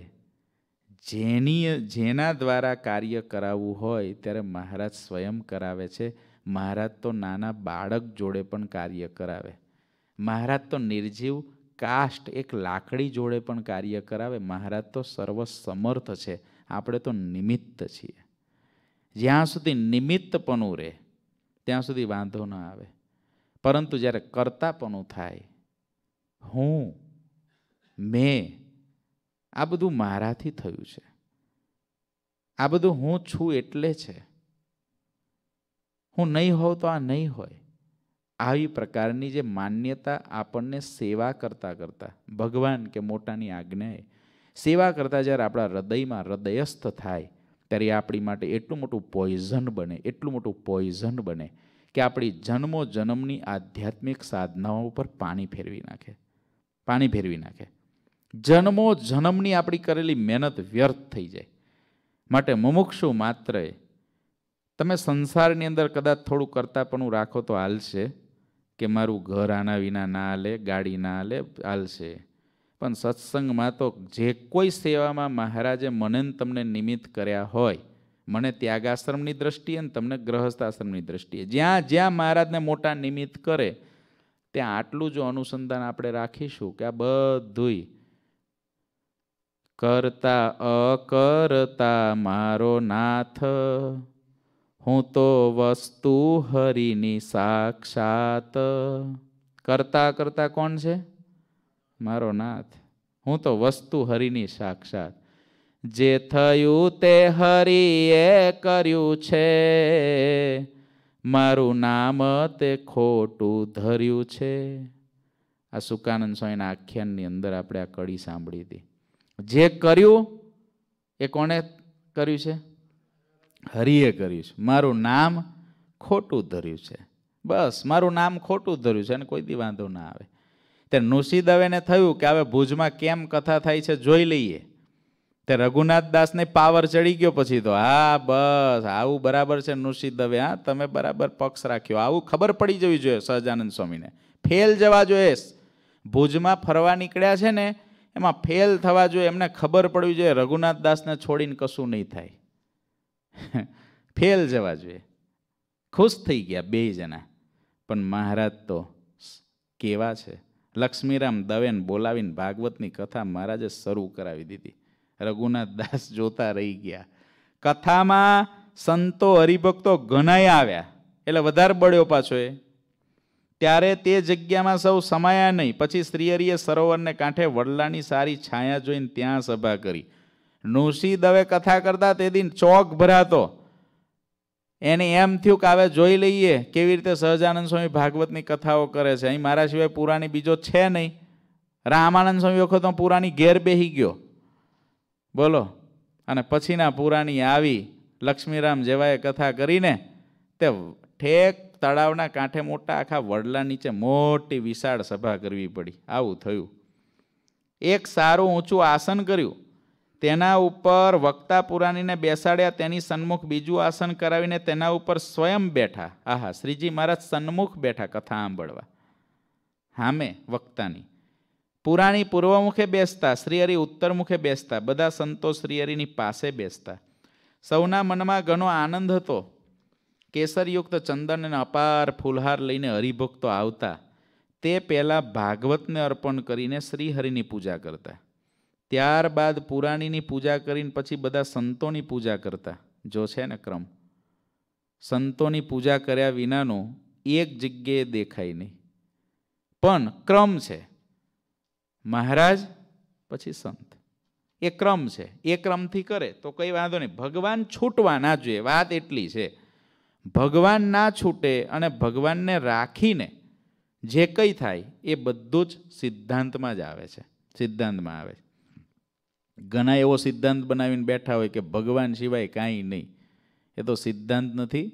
જેની જેના દ્વારા કાર્ય કરાવવું હોય ત્યારે મહારાજ સ્વયં કરાવે છે. મહારાજ તો નાના બાળક જોડે પણ કાર્ય કરાવે. મહારાજ તો નિર્જીવ કાષ્ટ એક લાકડી જોડે પણ કાર્ય કરાવે. મહારાજ તો સર્વસમર્થ છે, આપણે તો નિમિત્ત છીએ. જ્યાં સુધી નિમિત્તપણું રહે ત્યાં સુધી વાંધો ના આવે. પરંતુ જ્યારે કર્તાપણું થાય, હું, મેં, આ બધું મારાથી થયું છે, આ બધું હું છું એટલે છે, હું નહીં હોઉં તો આ નહીં હોય, આવી પ્રકારની જે માન્યતા આપણને સેવા કરતા કરતા, ભગવાન કે મોટાની આજ્ઞાએ સેવા કરતા જ્યારે આપણા હૃદયમાં હૃદયસ્થ થાય ત્યારે આપણી માટે એટલું મોટું પોઈઝન બને, એટલું મોટું પોઈઝન બને કે આપણી જન્મો જન્મની આધ્યાત્મિક સાધનાઓ ઉપર પાણી ફેરવી નાખે, પાણી ફેરવી નાખે. જન્મો જન્મની આપણી કરેલી મહેનત વ્યર્થ થઈ જાય. માટે મુમુક્ષુ માત્રએ તમે સંસારની અંદર કદાચ થોડું કરતાપણું રાખો તો હાલશે, કે મારું ઘર આના વિના ના હાલે, ગાડી ના હાલે, હાલશે. પણ સત્સંગમાં તો જે કોઈ સેવામાં મહારાજે મને તમને નિમિત્ત કર્યા હોય, મને ત્યાગાશ્રમની દ્રષ્ટિએ ને તમને ગ્રહસ્થાશ્રમની દ્રષ્ટિએ, જ્યાં જ્યાં મહારાજને મોટા નિમિત્ત કરે ત્યાં આટલું જો અનુસંધાન આપણે રાખીશું કે આ બધુંય કરતા અકર્તા મારો નાથ, હું તો વસ્તુ હરિની સાક્ષાત. કરતા કરતા કોણ છે? મારો નાથ. હું તો વસ્તુ હરિની સાક્ષાત. જે થયું તે હરિએ કર્યું છે, મારું નામ તે ખોટું ધર્યું છે. આ સુકાનંદ સ્વામીના આખ્યાનની અંદર આપણે આ કડી સાંભળી હતી. જે કર્યું એ કોણે કર્યું છે? હરિએ કર્યું છે. મારું નામ ખોટું ધર્યું છે. બસ મારું નામ ખોટું ધર્યું છે અને કોઈ દી વાંધો ના આવે. તે નુસી દવેને થયું કે હવે ભુજમાં કેમ કથા થાય છે જોઈ લઈએ. તે રઘુનાથ દાસને પાવર ચડી ગયો પછી તો, હા બસ આવું બરાબર છે નુસી દવે, હા તમે બરાબર પક્ષ રાખ્યો, આવું ખબર પડી જવી જોઈએ સહજાનંદ સ્વામીને. ફેલ જવા જોઈએ. ભુજમાં ફરવા નીકળ્યા છે ને એમાં ફેલ થવા જોઈએ, એમને ખબર પડવી જોઈએ રઘુનાથ દાસને છોડીને કશું નહીં થાય. ફેલ જવા જોઈએ. ખુશ થઈ ગયા બે જણા. પણ મહારાજ તો કેવા છે, લક્ષ્મીરામ દવેને બોલાવીને ભાગવતની કથા મહારાજે શરૂ કરાવી દીધી. રઘુનાથ દાસ જોતા રહી ગયા. કથામાં સંતો હરિભક્તો ઘણાય આવ્યા એટલે વધારે બળ્યો પાછો એ. ત્યારે તે જગ્યામાં સૌ સમાયા નહીં. પછી શ્રીહરિએ સરોવરને કાંઠે વડલાની સારી છાયા જોઈને ત્યાં સભા કરી. નુસી દવે કથા કરતા તે દિન ચોક ભરાતો. એને એમ થયું કે હવે જોઈ લઈએ કેવી રીતે સહજાનંદ સ્વામી ભાગવતની કથાઓ કરે છે. અહીં મારા સિવાય પુરાણી બીજો છે નહીં. રામાનંદ સ્વામી વખત પુરાણી ઘેર બેહી ગયો, બોલો. અને પછીના પુરાણી આવી લક્ષ્મીરામ જેવાએ કથા કરીને તે ઠેક તળાવના કાંઠે મોટા આખા વડલા નીચે મોટી વિશાળ સભા કરવી પડી. આવું થયું. એક સારું ઊંચું આસન કર્યું, તેના ઉપર વક્તા પુરાણીને બેસાડ્યા. તેની સન્મુખ બીજું આસન કરાવીને તેના ઉપર સ્વયં બેઠા. આહા, શ્રીજી મહારાજ સન્મુખ બેઠા કથા સાંભળવા. હામે વક્તાની પુરાણી પૂર્વ મુખે બેસતા, શ્રીહરિ ઉત્તર મુખે બેસતા. બધા સંતો શ્રીહરિની પાસે બેસતા. સૌના મનમાં ઘણો આનંદ હતો. કેસરયુક્ત ચંદન અને અપાર ફૂલહાર લઈને હરિભક્તો આવતા. તે પહેલા ભાગવતને અર્પણ કરીને શ્રીહરિની પૂજા કરતા. ત્યારબાદ પુરાણીની પૂજા કરીને પછી બધા સંતોની પૂજા કરતા. જો છે ને ક્રમ, સંતોની પૂજા કર્યા વિનાનું એક જગ્યાએ દેખાય નહીં, પણ ક્રમ છે. મહારાજ પછી સંત, એ ક્રમ છે. એ ક્રમથી કરે તો કઈ વાંધો નહીં. ભગવાન છૂટવા ના જોઈએ, વાત એટલી છે. ભગવાન ના છૂટે અને ભગવાનને રાખીને જે કંઈ થાય એ બધું જ સિદ્ધાંતમાં જ આવે છે. સિદ્ધાંતમાં આવે છે. ઘણા એવો સિદ્ધાંત બનાવીને બેઠા હોય કે ભગવાન સિવાય કાંઈ નહીં. એ તો સિદ્ધાંત નથી,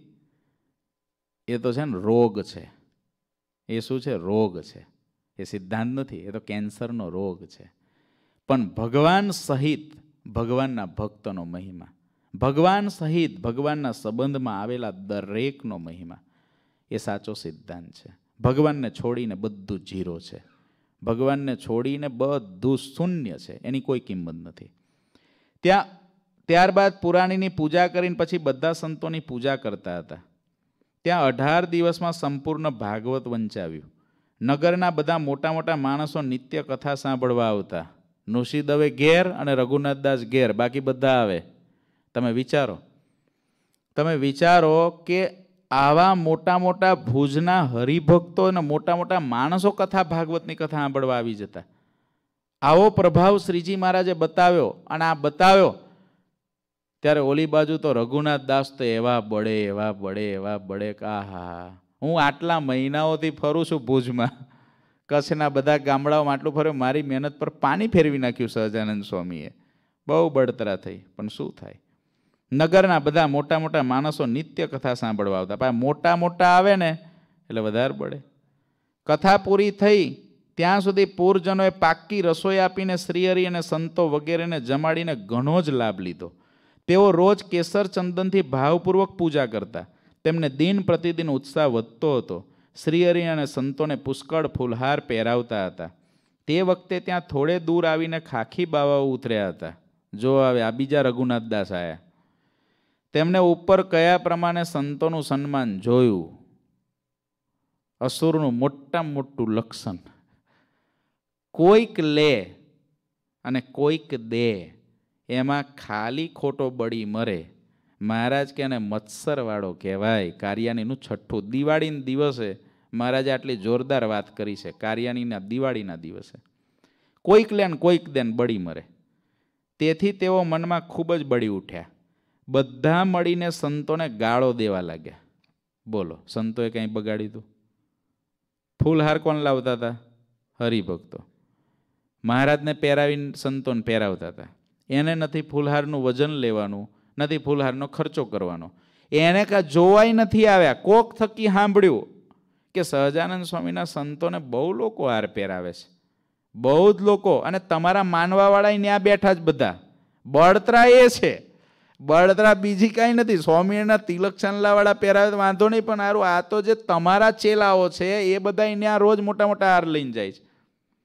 એ તો છે ને રોગ છે. એ શું છે? રોગ છે. એ સિદ્ધાંત નથી, એ તો કેન્સરનો રોગ છે. પણ ભગવાન સહિત ભગવાનના ભક્તનો મહિમા, ભગવાન સહિત ભગવાનના સંબંધમાં આવેલા દરેકનો મહિમા, એ સાચો સિદ્ધાંત છે. ભગવાનને છોડીને બધું જીરો છે. ભગવાનને છોડીને બધું શૂન્ય છે, એની કોઈ કિંમત નથી. ત્યાં ત્યારબાદ પુરાણીની પૂજા કરીને પછી બધા સંતોની પૂજા કરતા હતા. ત્યાં અઢાર દિવસમાં સંપૂર્ણ ભાગવત વંચાવ્યું. નગરના બધા મોટા મોટા માણસો નિત્ય કથા સાંભળવા આવતા. નુસી દવે ઘેર અને રઘુનાથદાસ ઘેર, બાકી બધા આવે. તમે વિચારો, તમે વિચારો કે આવા મોટા મોટા ભુજના હરિભક્તો અને મોટા મોટા માણસો કથા ભાગવતની કથા સાંભળવા આવી જતા. આવો પ્રભાવ શ્રીજી મહારાજે બતાવ્યો. અને આ બતાવ્યો ત્યારે ઓલી બાજુ તો રઘુનાથ દાસ તો એવા બળે એવા બળે એવા બળે કે આહા, હું આટલા મહિનાઓથી ફરું છું ભુજમાં, કચ્છના બધા ગામડાઓમાં આટલું ફર્યો, મારી મહેનત પર પાણી ફેરવી નાખ્યું સહજાનંદ સ્વામીએ. બહુ બળતરા થઈ. પણ શું થાય, નગરના બધા મોટા મોટા માણસો નિત્ય કથા સાંભળવા આવતા. પણ મોટા મોટા આવે ને એટલે વધારે પડે. કથા પૂરી થઈ ત્યાં સુધી પૂરજનોએ પાક્કી રસોઈ આપીને શ્રીહરિ અને સંતો વગેરેને જમાડીને ઘણો જ લાભ લીધો. તેઓ રોજ કેસર ચંદનથી ભાવપૂર્વક પૂજા કરતા. તેમને દિન પ્રતિદિન ઉત્સાહ વધતો હતો. શ્રીહરિ અને સંતોને પુષ્કળ ફૂલહાર પહેરાવતા હતા. તે વખતે ત્યાં થોડે દૂર આવીને ખાખી બાવાઓ ઉતર્યા હતા. જો આવે આ બીજા રઘુનાથ દાસ આયા. તેમને ઉપર કયા પ્રમાણે સંતોનું સન્માન જોયું. અસુરનું મોટામાં મોટું લક્ષણ, કોઈક લે અને કોઈક દે, એમાં ખાલી ખોટો બળી મરે. મહારાજ કે એને મત્સરવાળો કહેવાય. કારિયાનીનું છઠ્ઠું દિવાળીના દિવસે મહારાજે આટલી જોરદાર વાત કરી છે. કારિયાનીના દિવાળીના દિવસે કોઈક લે ને કોઈક દે ને બળી મરે. તેથી તેઓ મનમાં ખૂબ જ બળી ઉઠ્યા. બધા મળીને સંતોને ગાળો દેવા લાગ્યા. બોલો, સંતોએ કંઈ બગાડી હતું? ફૂલહાર કોણ લાવતા હતા? હરિભક્તો. મહારાજને પહેરાવીને સંતોને પહેરાવતા હતા. એને નથી ફૂલહારનું વજન લેવાનું, નથી ફૂલહારનો ખર્ચો કરવાનો. એને કાં જોવાય નથી આવ્યા. કોક થકી સાંભળ્યું કે સહજાનંદ સ્વામીના સંતોને બહુ લોકો હાર પહેરાવે છે, બહુ જ લોકો. અને તમારા માનવાવાળા ત્યાં બેઠા જ બધા. બળતરા એ છે, બળતરા બીજી કાંઈ નથી. સ્વામિનારાયણના તિલક ચાંદલાવાળા પહેરાવે વાંધો નહીં, પણ સારું આ તો જે તમારા ચેલાઓ છે એ બધા ત્યાં રોજ મોટા મોટા હાર લઈને જાય છે.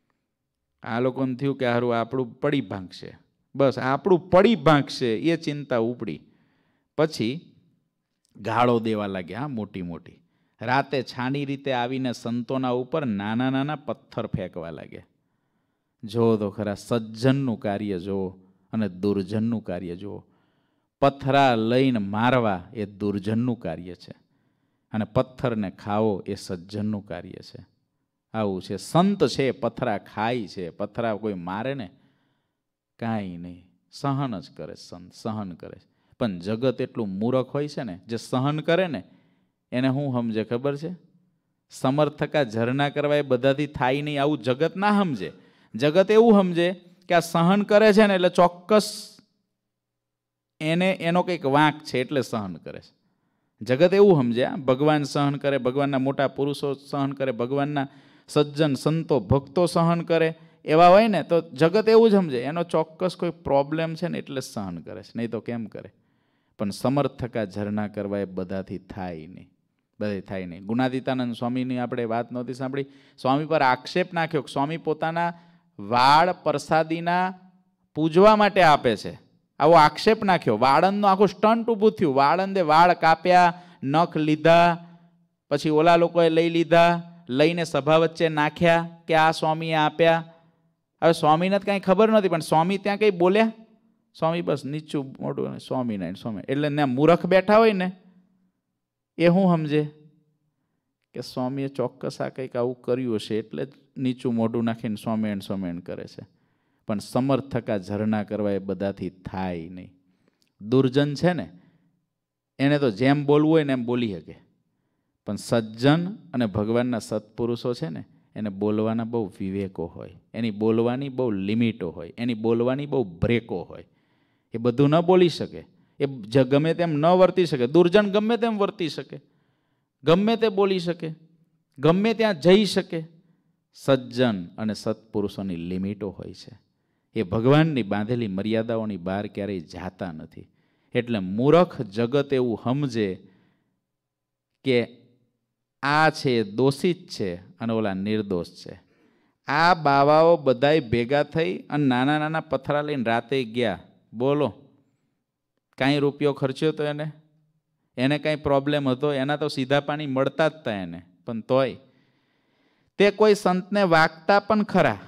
આ લોકોને થયું કે સારું આપણું પડી ભાંગશે, બસ આપણું પડી ભાંગશે એ ચિંતા ઉપડી. પછી ગાળો દેવા લાગ્યા. હા, મોટી મોટી. રાતે છાની રીતે આવીને સંતોના ઉપર નાના નાના પથ્થર ફેંકવા લાગ્યા. જો તો ખરા, સજ્જનનું કાર્ય જુઓ અને દુર્જનનું કાર્ય જુઓ. પથ્થરા લઈને મારવા એ દુર્જનનું કાર્ય છે, અને પથ્થરને ખાવો એ સજ્જનનું કાર્ય છે. આવું છે. સંત છે પથ્થરા ખાય છે, પથ્થરા કોઈ મારે ને કાંઈ નહીં, સહન જ કરે. સંત સહન કરે. પણ જગત એટલું મૂરખ હોય છે ને, જે સહન કરે ને એને શું સમજે ખબર છે? સમર્થકા ઝરણા કરવા એ બધાથી થાય નહીં, આવું જગત ના સમજે. જગત એવું સમજે કે આ સહન કરે છે ને એટલે ચોક્કસ એને એનો કંઈક વાંક છે એટલે સહન કરે છે. જગત એવું સમજે ભગવાન સહન કરે, ભગવાનના મોટા પુરુષો સહન કરે, ભગવાનના સજ્જન સંતો ભક્તો સહન કરે, એવા હોય ને તો જગત એવું જ સમજે એનો ચોક્કસ કોઈ પ્રોબ્લેમ છે ને એટલે સહન કરે છે, નહીં તો કેમ કરે. પણ સમર્થકા ઝરણા કરવા એ બધાથી થાય નહીં, બધે થાય નહીં. ગુણાતીતાનંદ સ્વામીની આપણે વાત નહોતી સાંભળી. સ્વામી પર આક્ષેપ નાખ્યો. સ્વામી પોતાના વાળ પ્રસાદીના પૂજવા માટે આપે છે, આવો આક્ષેપ નાખ્યો. વાળંદનો આખું સ્ટન્ટ ઊભું થયું. વાળંદે વાળ કાપ્યા, નખ લીધા, પછી ઓલા લોકોએ લઈ લીધા, લઈને સભા વચ્ચે નાખ્યા કે આ સ્વામીએ આપ્યા. હવે સ્વામીને કાંઈ ખબર નથી, પણ સ્વામી ત્યાં કંઈ બોલ્યા? સ્વામી બસ નીચું મોટું સ્વામિનારાયણ સ્વામી. એટલે ત્યાં મૂરખ બેઠા હોય ને એ શું સમજે કે સ્વામીએ ચોક્કસ આ કંઈક આવું કર્યું હશે એટલે જ નીચું મોઢું નાખીને સ્વામિનારાયણ સ્વામિનારાયણ કરે છે. પણ સમર્થકા ઝરણા કરવા એ બધાથી થાય નહીં. દુર્જન છે ને એને તો જેમ બોલવું હોય ને એમ બોલી શકે, પણ સજ્જન અને ભગવાનના સત્પુરુષો છે ને એને બોલવાના બહુ વિવેકો હોય, એની બોલવાની બહુ લિમિટો હોય, એની બોલવાની બહુ બ્રેકો હોય. એ બધું ન બોલી શકે, એ ગમે તેમ ન વર્તી શકે. દુર્જન ગમે તેમ વર્તી શકે, ગમે તે બોલી શકે, ગમે ત્યાં જઈ શકે. સજ્જન અને સત્પુરુષોની લિમિટો હોય છે. એ ભગવાનની બાંધેલી મર્યાદાઓની બહાર ક્યારેય જાતા નથી. એટલે મૂરખ જગત એવું સમજે કે આ છે દોષિત છે અને ઓલા નિર્દોષ છે. આ બાવાઓ બધાય ભેગા થઈ અને નાના નાના પથ્થરા લઈને રાતે ગયા. બોલો, કાંઈ રૂપિયો ખર્ચ્યો તો એને એને કાંઈ પ્રોબ્લેમ હતો? એના તો સીધા પાણી મળતા જ હતા એને. પણ તોય તે કોઈ સંતને વાગતા પણ ખરા,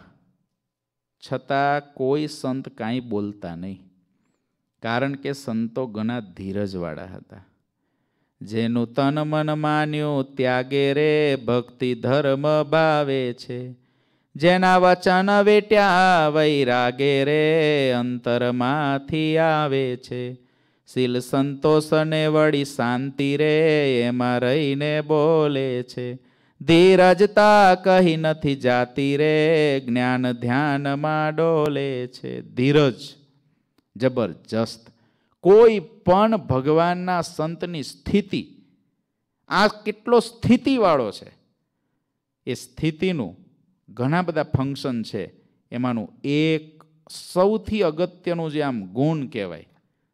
છતાં કોઈ સંત કાંઈ બોલતા નહીં. કારણ કે સંતો ઘણા ધીરજવાળા હતા. જેનું તન મન માન્યું ત્યાગે રે ભક્તિ ધર્મ ભાવે છે. જેના વચન વેટ્યા વૈરાગે રે અંતરમાંથી આવે છે. શીલ સંતોષને વળી શાંતિ રે એમાં રહીને બોલે છે. ધીરજતા કહી નથી જાતી રે જ્ઞાન ધ્યાનમાં ડોલે છે. ધીરજ જબરજસ્ત. કોઈ પણ ભગવાનના સંતની સ્થિતિ, આ કેટલો સ્થિતિવાળો છે. એ સ્થિતિનું ઘણા બધા ફંક્શન છે. એમાંનું એક સૌથી અગત્યનું જે આમ ગુણ કહેવાય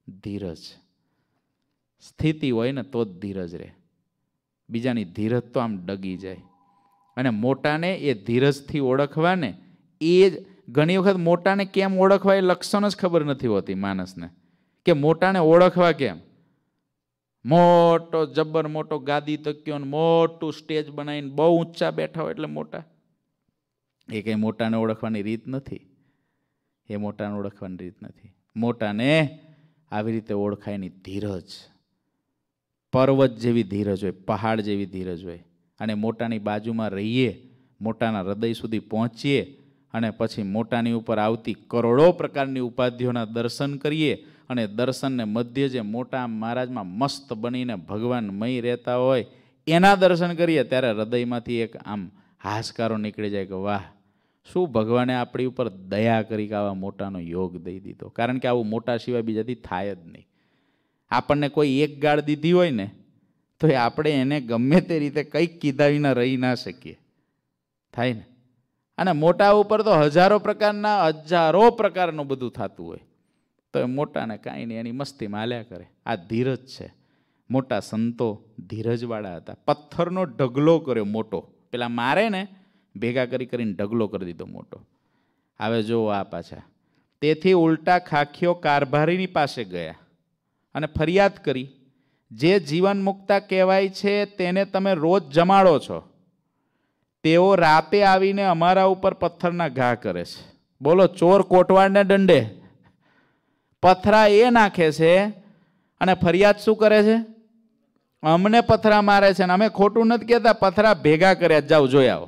ધીરજ. સ્થિતિ હોય ને તો જ ધીરજ રહે, બીજાની ધીરજ તો આમ ડગી જાય. અને મોટાને એ ધીરજથી ઓળખવા ને, એ જ ઘણી વખત મોટાને કેમ ઓળખવા એ લક્ષણ જ ખબર નથી હોતી માણસને, કે મોટાને ઓળખવા કેમ. મોટો જબ્બર મોટો ગાદી તક્યો ને મોટું સ્ટેજ બનાવીને બહુ ઊંચા બેઠા હોય એટલે મોટા, એ કંઈ મોટાને ઓળખવાની રીત નથી. એ મોટાને ઓળખવાની રીત નથી. મોટાને આવી રીતે ઓળખાય ની ધીરજ, પર્વત જેવી ધીરજ હોય, પહાડ જેવી ધીરજ હોય. અને મોટાની બાજુમાં રહીએ, મોટાના હૃદય સુધી પહોંચીએ અને પછી મોટાની ઉપર આવતી કરોડો પ્રકારની ઉપાધિઓના દર્શન કરીએ અને દર્શનને મધ્ય જે મોટા મહારાજમાં મસ્ત બનીને ભગવાન મય રહેતા હોય એના દર્શન કરીએ, ત્યારે હૃદયમાંથી એક આમ હાશકારો નીકળી જાય કે વાહ, શું ભગવાને આપણી ઉપર દયા કરી કે આવા મોટાનો યોગ દઈ દીધો. કારણ કે આવું મોટા સિવાય બીજાથી થાય જ નહીં. આપણને કોઈ એક ગાળ દીધી હોય ને તો આપણે એને ગમે તે રીતે કંઈક કીધા વિના રહી ના શકીએ, થાય ને. અને મોટા ઉપર તો હજારો પ્રકારના હજારો પ્રકારનું બધું થતું હોય, તો એ મોટાને કાંઈ નહીં, એની મસ્તીમાં હાલ્યા કરે. આ ધીરજ છે. મોટા સંતો ધીરજવાળા હતા. પથ્થરનો ઢગલો કર્યો મોટો, પેલા મારે ને ભેગા કરી કરીને ઢગલો કરી દીધો મોટો. હવે જો આ પાછા, તેથી ઉલટા ખાખીઓ કારભારીની પાસે ગયા અને ફરિયાદ કરી, જે જીવન મુક્તા કહેવાય છે તેને તમે રોજ જમાડો છો, તેઓ રાતે આવીને અમારા ઉપર પથ્થરના ઘા કરે છે. બોલો, ચોર કોટવાડને દંડે પથરા એ નાખે છે અને ફરિયાદ શું કરે છે? અમને પથરા મારે છે. અને અમે ખોટું નથી કહેતા, પથરા ભેગા કર્યા, જાઓ જોઈ આવો.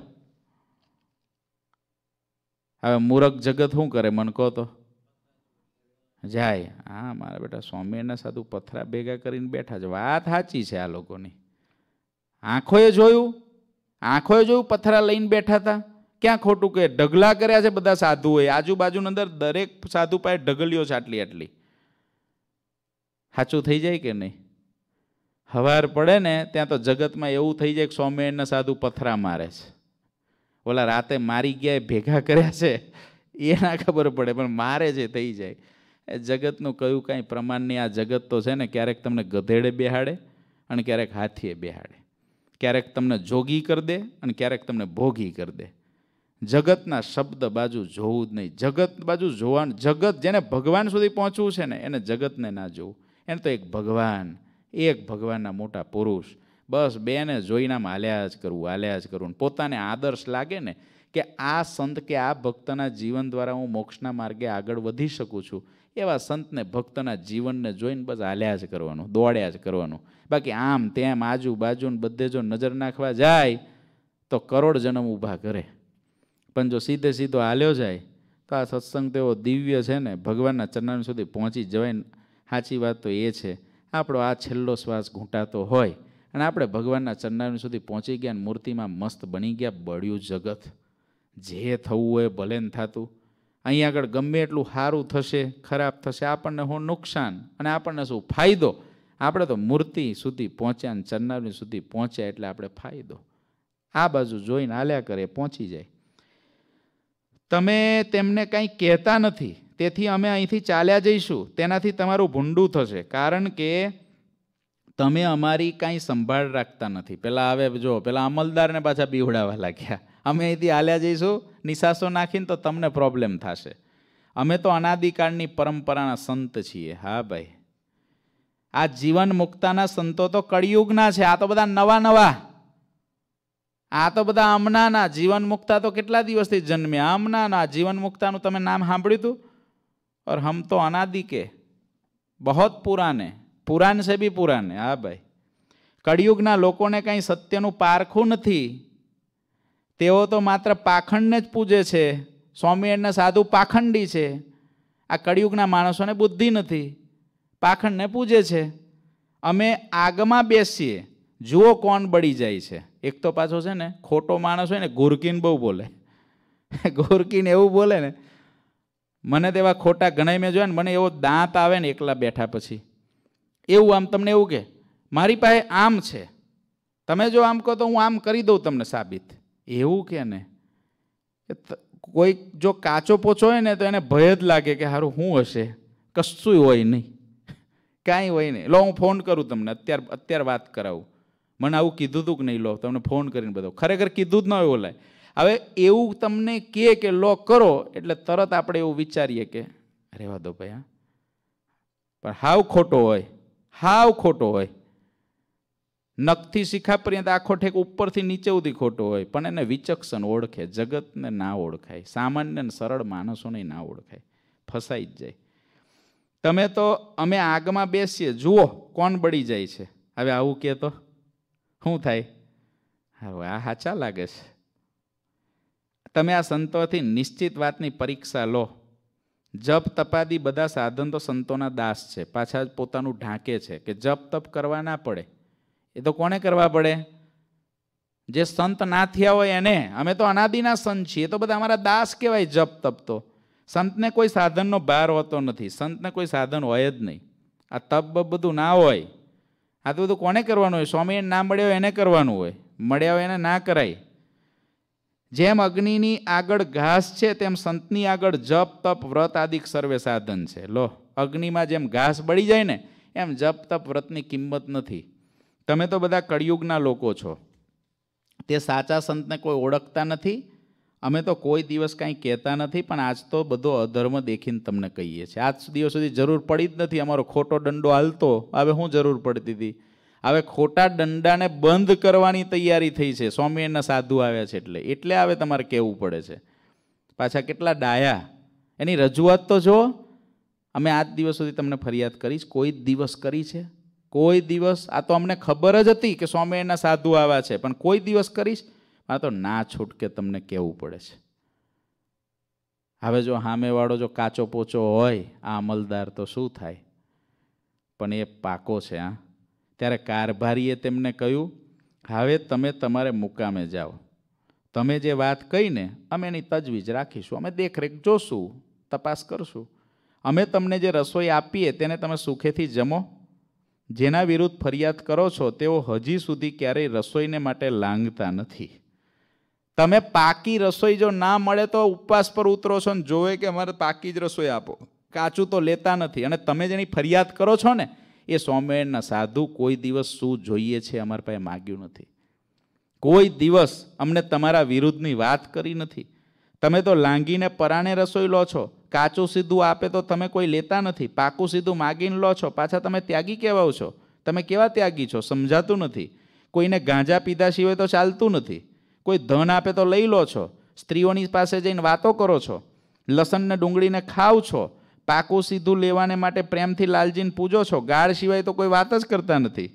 હવે મૂરખ જગત શું કરે મને કહો તો? જાય, હા મારા બેટા સ્વામિનારાયણ સાધુ પથરા ભેગા કરીને બેઠા છે. વાત સાચી છે આ લોકોની. આંખોએ જોયું, આંખોએ જોયું પથરા લઈને બેઠા હતા. ક્યાં ખોટું કહે? ઢગલા કર્યા છે બધા સાધુઓએ, આજુબાજુની અંદર દરેક સાધુ પાસે ઢગલીઓ છે આટલી આટલી. સાચું થઈ જાય કે નહીં? હવાર પડે ને ત્યાં તો જગતમાં એવું થઈ જાય કે સ્વામિનારાયણ સાધુ પથરા મારે છે. ઓલા રાતે મારી ગયા ભેગા કર્યા છે એ ના ખબર પડે, પણ મારે છે થઈ જાય. એ જગતનું કયું કાંઈ પ્રમાણ નહીં. આ જગત તો છે ને ક્યારેક તમને ગધેડે બેહાડે અને ક્યારેક હાથીએ બેહાડે, ક્યારેક તમને જોગી કરી દે અને ક્યારેક તમને ભોગી કરી દે. જગતના શબ્દ બાજુ જોવું જ નહીં. જગત બાજુ જોવાનું, જગત જેને ભગવાન સુધી પહોંચવું છે ને એને જગતને ના જોવું. એને તો એક ભગવાન, એક ભગવાનના મોટા પુરુષ, બસ બેને જોઈને આમ હાલ્યા જ કરવું, હાલ્યા જ કરવું. પોતાને આદર્શ લાગે ને કે આ સંત કે આ ભક્તના જીવન દ્વારા હું મોક્ષના માર્ગે આગળ વધી શકું છું, એવા સંતને ભક્તના જીવનને જોઈને બસ હાલ્યા જ કરવાનું, દોડ્યા જ કરવાનું. બાકી આમ તેમ આજુબાજુ બધે જો નજર નાખવા જાય તો કરોડ જન્મ ઊભા કરે. પણ જો સીધે સીધો હાલ્યો જાય તો આ સત્સંગ તો એવો દિવ્ય છે ને, ભગવાનના ચરણ સુધી પહોંચી જવાય. સાચી વાત તો એ છે, આપણો આ છેલ્લો શ્વાસ ઘૂંટાતો હોય અને આપણે ભગવાનના ચરણારવિંદ સુધી પહોંચી ગયા, મૂર્તિમાં મસ્ત બની ગયા. બળ્યું જગત, જે થવું હોય ભલે ને થતું. અહીંયા આગળ ગમે એટલું સારું થશે ખરાબ થશે, આપણને શું નુકસાન અને આપણને શું ફાયદો? આપણે તો મૂર્તિ સુધી પહોંચ્યા અને ચરણારવિંદ સુધી પહોંચ્યા એટલે આપણે ફાયદો. આ બાજુ જોઈને હાલ્યા કરે, પહોંચી જાય. તમે તેમને કંઈ કહેતા નથી, તેથી અમે અહીંથી ચાલ્યા જઈશું. તેનાથી તમારું ભૂંડું થશે, કારણ કે તમે અમારી કાંઈ સંભાળ રાખતા નથી. પેલા હવે જો પેલા અમલદારને પાછા બીવડાવવા લાગ્યા, અમે અહીંથી હાલ્યા જઈશું નિશાસો નાખીને તો તમને પ્રોબ્લેમ થશે. અમે તો અનાદિકાળની પરંપરાના સંત છીએ. હા ભાઈ, આ જીવન મુક્તાના સંતો તો કળિયુગના છે. આ તો બધા નવા નવા, આ તો બધા હમણાંના. જીવન મુક્તા તો કેટલા દિવસથી જન્મ્યા, હમણાંના. જીવન મુક્તાનું તમે નામ સાંભળ્યું હતું? और हम तो अनादि के बहुत पुराने, पुराण से भी पुराने. હા ભાઈ, કળિયુગના લોકોને કંઈ સત્યનું પારખું નથી. તેઓ તો માત્ર પાખંડને જ પૂજે છે. સ્વામિનારાયણના સાધુ પાખંડી છે. આ કળિયુગના માણસોને બુદ્ધિ નથી, પાખંડને પૂજે છે. અમે આગમાં બેસીએ, જુઓ કોણ બળી જાય છે. એક તો પાછો છે ને ખોટો માણસ હોય ને ગુરકીને બહુ બોલે. ગુરકીને એવું બોલે ને, મને તો એવા ખોટા ઘણા મેં જોયા ને, મને એવો દાંત આવે ને એકલા બેઠા પછી. એવું આમ તમને એવું કે મારી પાસે આમ છે, તમે જો આમ કહો તો હું આમ કરી દઉં તમને સાબિત. એવું કે ને, કોઈ જો કાચો પોચો હોય ને તો એને ભય જ લાગે કે સારું શું હશે, કશું હોય નહીં. કાંઈ હોય નહીં. લો હું ફોન કરું તમને, અત્યારે અત્યારે વાત કરાવું, મને આવું કીધું હતું કે નહીં, લો તમને ફોન કરીને બધો, ખરેખર કીધું જ ન હોય ઓલાય. હવે એવું તમને કહે કે લો કરો, એટલે તરત આપણે એવું વિચારીએ કે રહેવા દો ભાઈ, હા, પણ હાવ ખોટો હોય, હાવ ખોટો હોય. નખથી શિખા પર્યંત આખો ઠેક ઉપરથી નીચે સુધી ખોટો હોય, પણ એને વિચક્ષણ ઓળખે, જગતને ના ઓળખાય, સામાન્ય ને સરળ માણસોને ના ઓળખાય, ફસાઈ જ જાય. તમે તો અમે આગમાં બેસીએ, જુઓ કોણ બળી જાય છે. હવે આવું કે તો શું થાય? હવે આ સાચા લાગે છે. તમે આ સંતોથી નિશ્ચિત વાતની પરીક્ષા લો. જપ તપાદી બધા સાધન તો સંતોના દાસ છે, પાછા પોતાનું ઢાંકે છે કે જપ તપ કરવા ના પડે. એ તો કોને કરવા પડે? જે સંત ના થયા હોય એને. અમે તો અનાદિના સંત છીએ, તો બધા અમારા દાસ કહેવાય. જપ તપ તો સંતને કોઈ સાધનનો ભાર હોતો નથી, સંતને કોઈ સાધન હોય જ નહીં. આ તપ બધું ના હોય. આ તો બધું કોને કરવાનું હોય? સ્વામી ના મળ્યા હોય એને કરવાનું હોય, મળ્યા હોય એને ના કરાય. જેમ અગ્નિની આગળ ઘાસ છે, તેમ સંતની આગળ જપ તપ વ્રત આદિ સર્વે સાધન છે. લો, અગ્નિમાં જેમ ઘાસ બળી જાય ને, એમ જપ તપ વ્રતની કિંમત નથી. તમે તો બધા કળિયુગના લોકો છો, તે સાચા સંતને કોઈ ઓળખતા નથી. અમે તો કોઈ દિવસ કાંઈ કહેતા નથી, પણ આજ તો બધો અધર્મ દેખીને તમને કહીએ છીએ. આજ દિવસ સુધી જરૂર પડી જ નથી. અમારો ખોટો દંડો હાલતો, હવે શું જરૂર પડતી હતી? હવે ખોટા દંડાને બંધ કરવાની તૈયારી થઈ છે. સ્વામિનારાયણના સાધુ આવ્યા છે એટલે એટલે હવે તમારે કહેવું પડે છે. પાછા કેટલા ડાયા, એની રજૂઆત તો જો. અમે આજ દિવસ સુધી તમને ફરિયાદ કરીશ, કોઈ દિવસ કરી છે? કોઈ દિવસ? આ તો અમને ખબર જ હતી કે સ્વામિનારાયણના સાધુ આવ્યા છે, પણ કોઈ દિવસ કરીશ? આ તો ના છૂટકે તમને કહેવું પડે છે. હવે જો સામેવાળો જો કાચો પોચો હોય આ અમલદાર, તો શું થાય? પણ એ પાકો છે. હા, ત્યારે કારભારીએ તેમને કહ્યું, હવે તમે તમારે મુકામે જાઓ. તમે જે વાત કહીને અમે એની તજવીજ રાખીશું, અમે દેખરેખ જોશું, તપાસ કરશું. અમે તમને જે રસોઈ આપીએ તેને તમે સુખેથી જમો. જેના વિરુદ્ધ ફરિયાદ કરો છો તેઓ હજી સુધી ક્યારેય રસોઈને માટે લાંઘતા નથી. તમે પાકી રસોઈ જો ના મળે તો ઉપવાસ પર ઉતરો છો ને જોવે કે અમારે પાકી જ રસોઈ આપો, કાચું તો લેતા નથી. અને તમે જેની ફરિયાદ કરો છો ને એ સ્વામિનારાયણના સાધુ કોઈ દિવસ શું જોઈએ છે અમારી પાસે માગ્યું નથી. કોઈ દિવસ અમને તમારા વિરુદ્ધની વાત કરી નથી. તમે તો લાંગીને પરાણે રસોઈ લો છો. કાચું સીધું આપે તો તમે કોઈ લેતા નથી, પાકું સીધું માગીને લો છો. પાછા તમે ત્યાગી કહેવાઓ છો. તમે કેવા ત્યાગી છો? સમજાતું નથી. કોઈને ગાંજા પીધા સિવાય તો ચાલતું નથી. કોઈ ધન આપે તો લઈ લો છો. સ્ત્રીઓની પાસે જઈને વાતો કરો છો. લસણને ડુંગળીને ખાવ છો. પાકું સીધું લેવાને માટે પ્રેમથી લાલજીને પૂજો છો. ગાળ સિવાય તો કોઈ વાત જ કરતા નથી.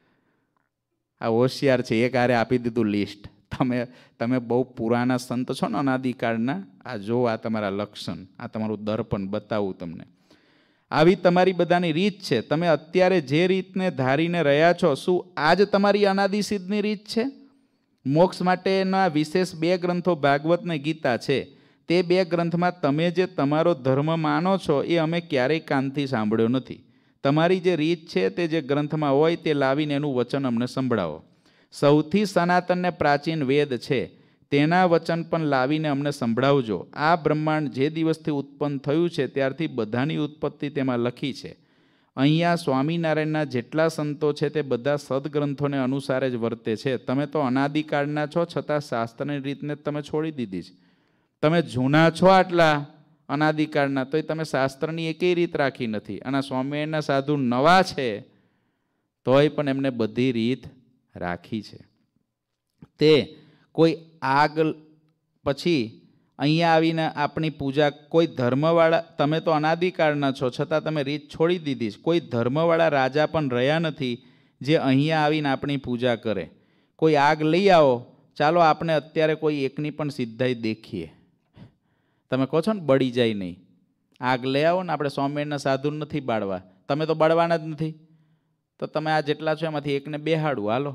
આ હોશિયાર છે, એક હારે આપી દીધું લિસ્ટ. તમે તમે બહુ પુરાના સંત છો ને, અનાદિકાળના. આ જો, આ તમારા લક્ષણ, આ તમારું દર્પણ બતાવું તમને. આવી તમારી બધાની રીત છે. તમે અત્યારે જે રીતને ધારીને રહ્યા છો, શું આજ તમારી અનાદિ સિદ્ધની રીત છે? મોક્ષ માટેના વિશેષ બે ગ્રંથો ભાગવત ને ગીતા છે. તે બે ગ્રંથમાં તમે જે તમારો ધર્મ માનો છો એ અમે ક્યારેય કાનથી સાંભળ્યો નથી. તમારી જે રીત છે તે જે ગ્રંથમાં હોય તે લાવીને એનું વચન અમને સંભળાવો. સૌથી સનાતન ને પ્રાચીન વેદ છે તેના વચન પણ લાવીને અમને સંભળાવજો. આ બ્રહ્માંડ જે દિવસથી ઉત્પન્ન થયું છે ત્યારથી બધાની ઉત્પત્તિ તેમાં લખી છે. અહીંયા સ્વામિનારાયણના જેટલા સંતો છે તે બધા સદગ્રંથોને અનુસારે જ વર્તે છે. તમે તો અનાદિકાળના છો, છતાં શાસ્ત્રની રીતને તમે છોડી દીધી છે. તમે જૂના છો આટલા અનાદિકાળના, તોય તમે શાસ્ત્રની એકેય રીત રાખી નથી. અને સ્વામિનારાયણના સાધુ નવા છે તોય પણ એમને બધી રીત રાખી છે. તે કોઈ આગ પછી અહીંયા આવીને આપણી પૂજા, કોઈ ધર્મવાળા, તમે તો અનાદિકાળના છો છતાં તમે રીત છોડી દીધી છે. કોઈ ધર્મવાળા રાજા પણ રહ્યા નથી જે અહીંયા આવીને આપણી પૂજા કરે. કોઈ આગ લઈ આવો, ચાલો આપણે અત્યારે કોઈ એકની પણ સિદ્ધાઈ દેખીએ. તમે કહો છો ને બળી જાય નહીં, આગ લઈ આવો ને. આપણે સ્વામિનારાયણના સાધુ નથી બાળવા, તમે તો બાળવાના જ નથી. તો તમે આ જેટલા છો એમાંથી એકને બેહાડવું, હાલો.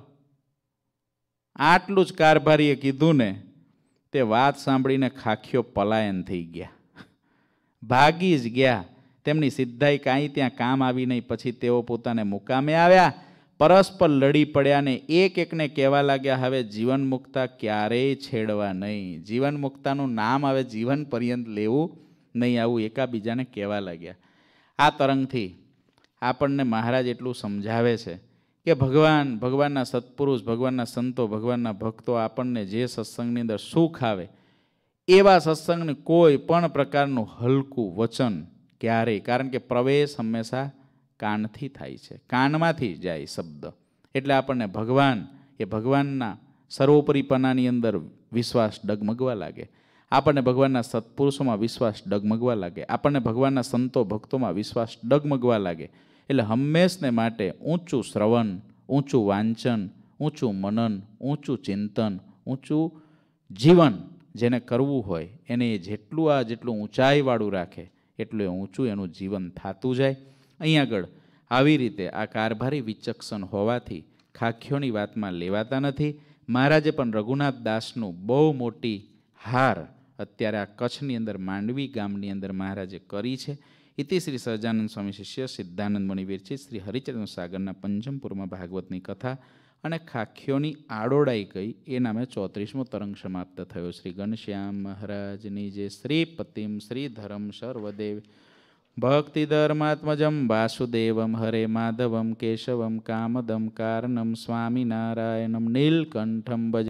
આટલું જ કારભારીએ કીધું ને, તે વાત સાંભળીને ખાખીઓ પલાયન થઈ ગયા, ભાગી જ ગયા. તેમની સિદ્ધાઈ કાંઈ ત્યાં કામ આવી નહીં. પછી તેઓ પોતાને મુકામે આવ્યા, પરસ્પર લડી પડ્યા ને એક એકને કહેવા લાગ્યા, હવે જીવન મુક્તા ક્યારેય છેડવા નહીં. જીવન મુક્તાનું નામ હવે જીવન પર્યંત લેવું નહીં. આવું એકાબીજાને કહેવા લાગ્યા. આ તરંગથી આપણને મહારાજ એટલું સમજાવે છે કે ભગવાન ભગવાનના સત્પુરુષ ભગવાનના સંતો ભગવાનના ભક્તો આપણને જે સત્સંગની અંદર સુખ આવે એવા સત્સંગને કોઈ પણ પ્રકારનું હલકું વચન ક્યારેય, કારણ કે પ્રવેશ હંમેશા કાનથી થાય છે, કાનમાંથી જાય શબ્દ. એટલે આપણને ભગવાન એ ભગવાનના સર્વોપરીપણાની અંદર વિશ્વાસ ડગમગવા લાગે, આપણને ભગવાનના સત્પુરુષોમાં વિશ્વાસ ડગમગવા લાગે, આપણને ભગવાનના સંતો ભક્તોમાં વિશ્વાસ ડગમગવા લાગે. એટલે હંમેશને માટે ઊંચું શ્રવણ, ઊંચું વાંચન, ઊંચું મનન, ઊંચું ચિંતન, ઊંચું જીવન જેને કરવું હોય એને જેટલું આ જેટલું ઊંચાઈવાળું રાખે એટલું એ ઊંચું એનું જીવન થતું જાય. અહીં આગળ આવી રીતે આ કારભારી વિચક્ષણ હોવાથી ખાખ્યોની વાતમાં લેવાતા નથી. મહારાજે પણ રઘુનાથ દાસનું બહુ મોટી હાર અત્યારે આ કચ્છની અંદર માંડવી ગામની અંદર મહારાજે કરી છે. ઇતિ શ્રી સહજાનંદ સ્વામી શિષ્ય સિદ્ધાનંદ મુનિ વિરચિત શ્રી હરિચરણ સાગરના પંચમપુરમાં ભાગવતની કથા અને ખાખ્યોની આડોડાઈ કઈ એ નામે ચોત્રીસમો તરંગ સમાપ્ત થયો. શ્રી ઘનશ્યામ મહારાજની જે શ્રી પતિમ શ્રીધરમ સર્વદેવ ભક્તિ ધર્માત્મજમ વાસુદેવમ હરે માધવમ કેશવમ કામદમ કારણમ સ્વામિનારાયણમ નીલકંઠમ ભજ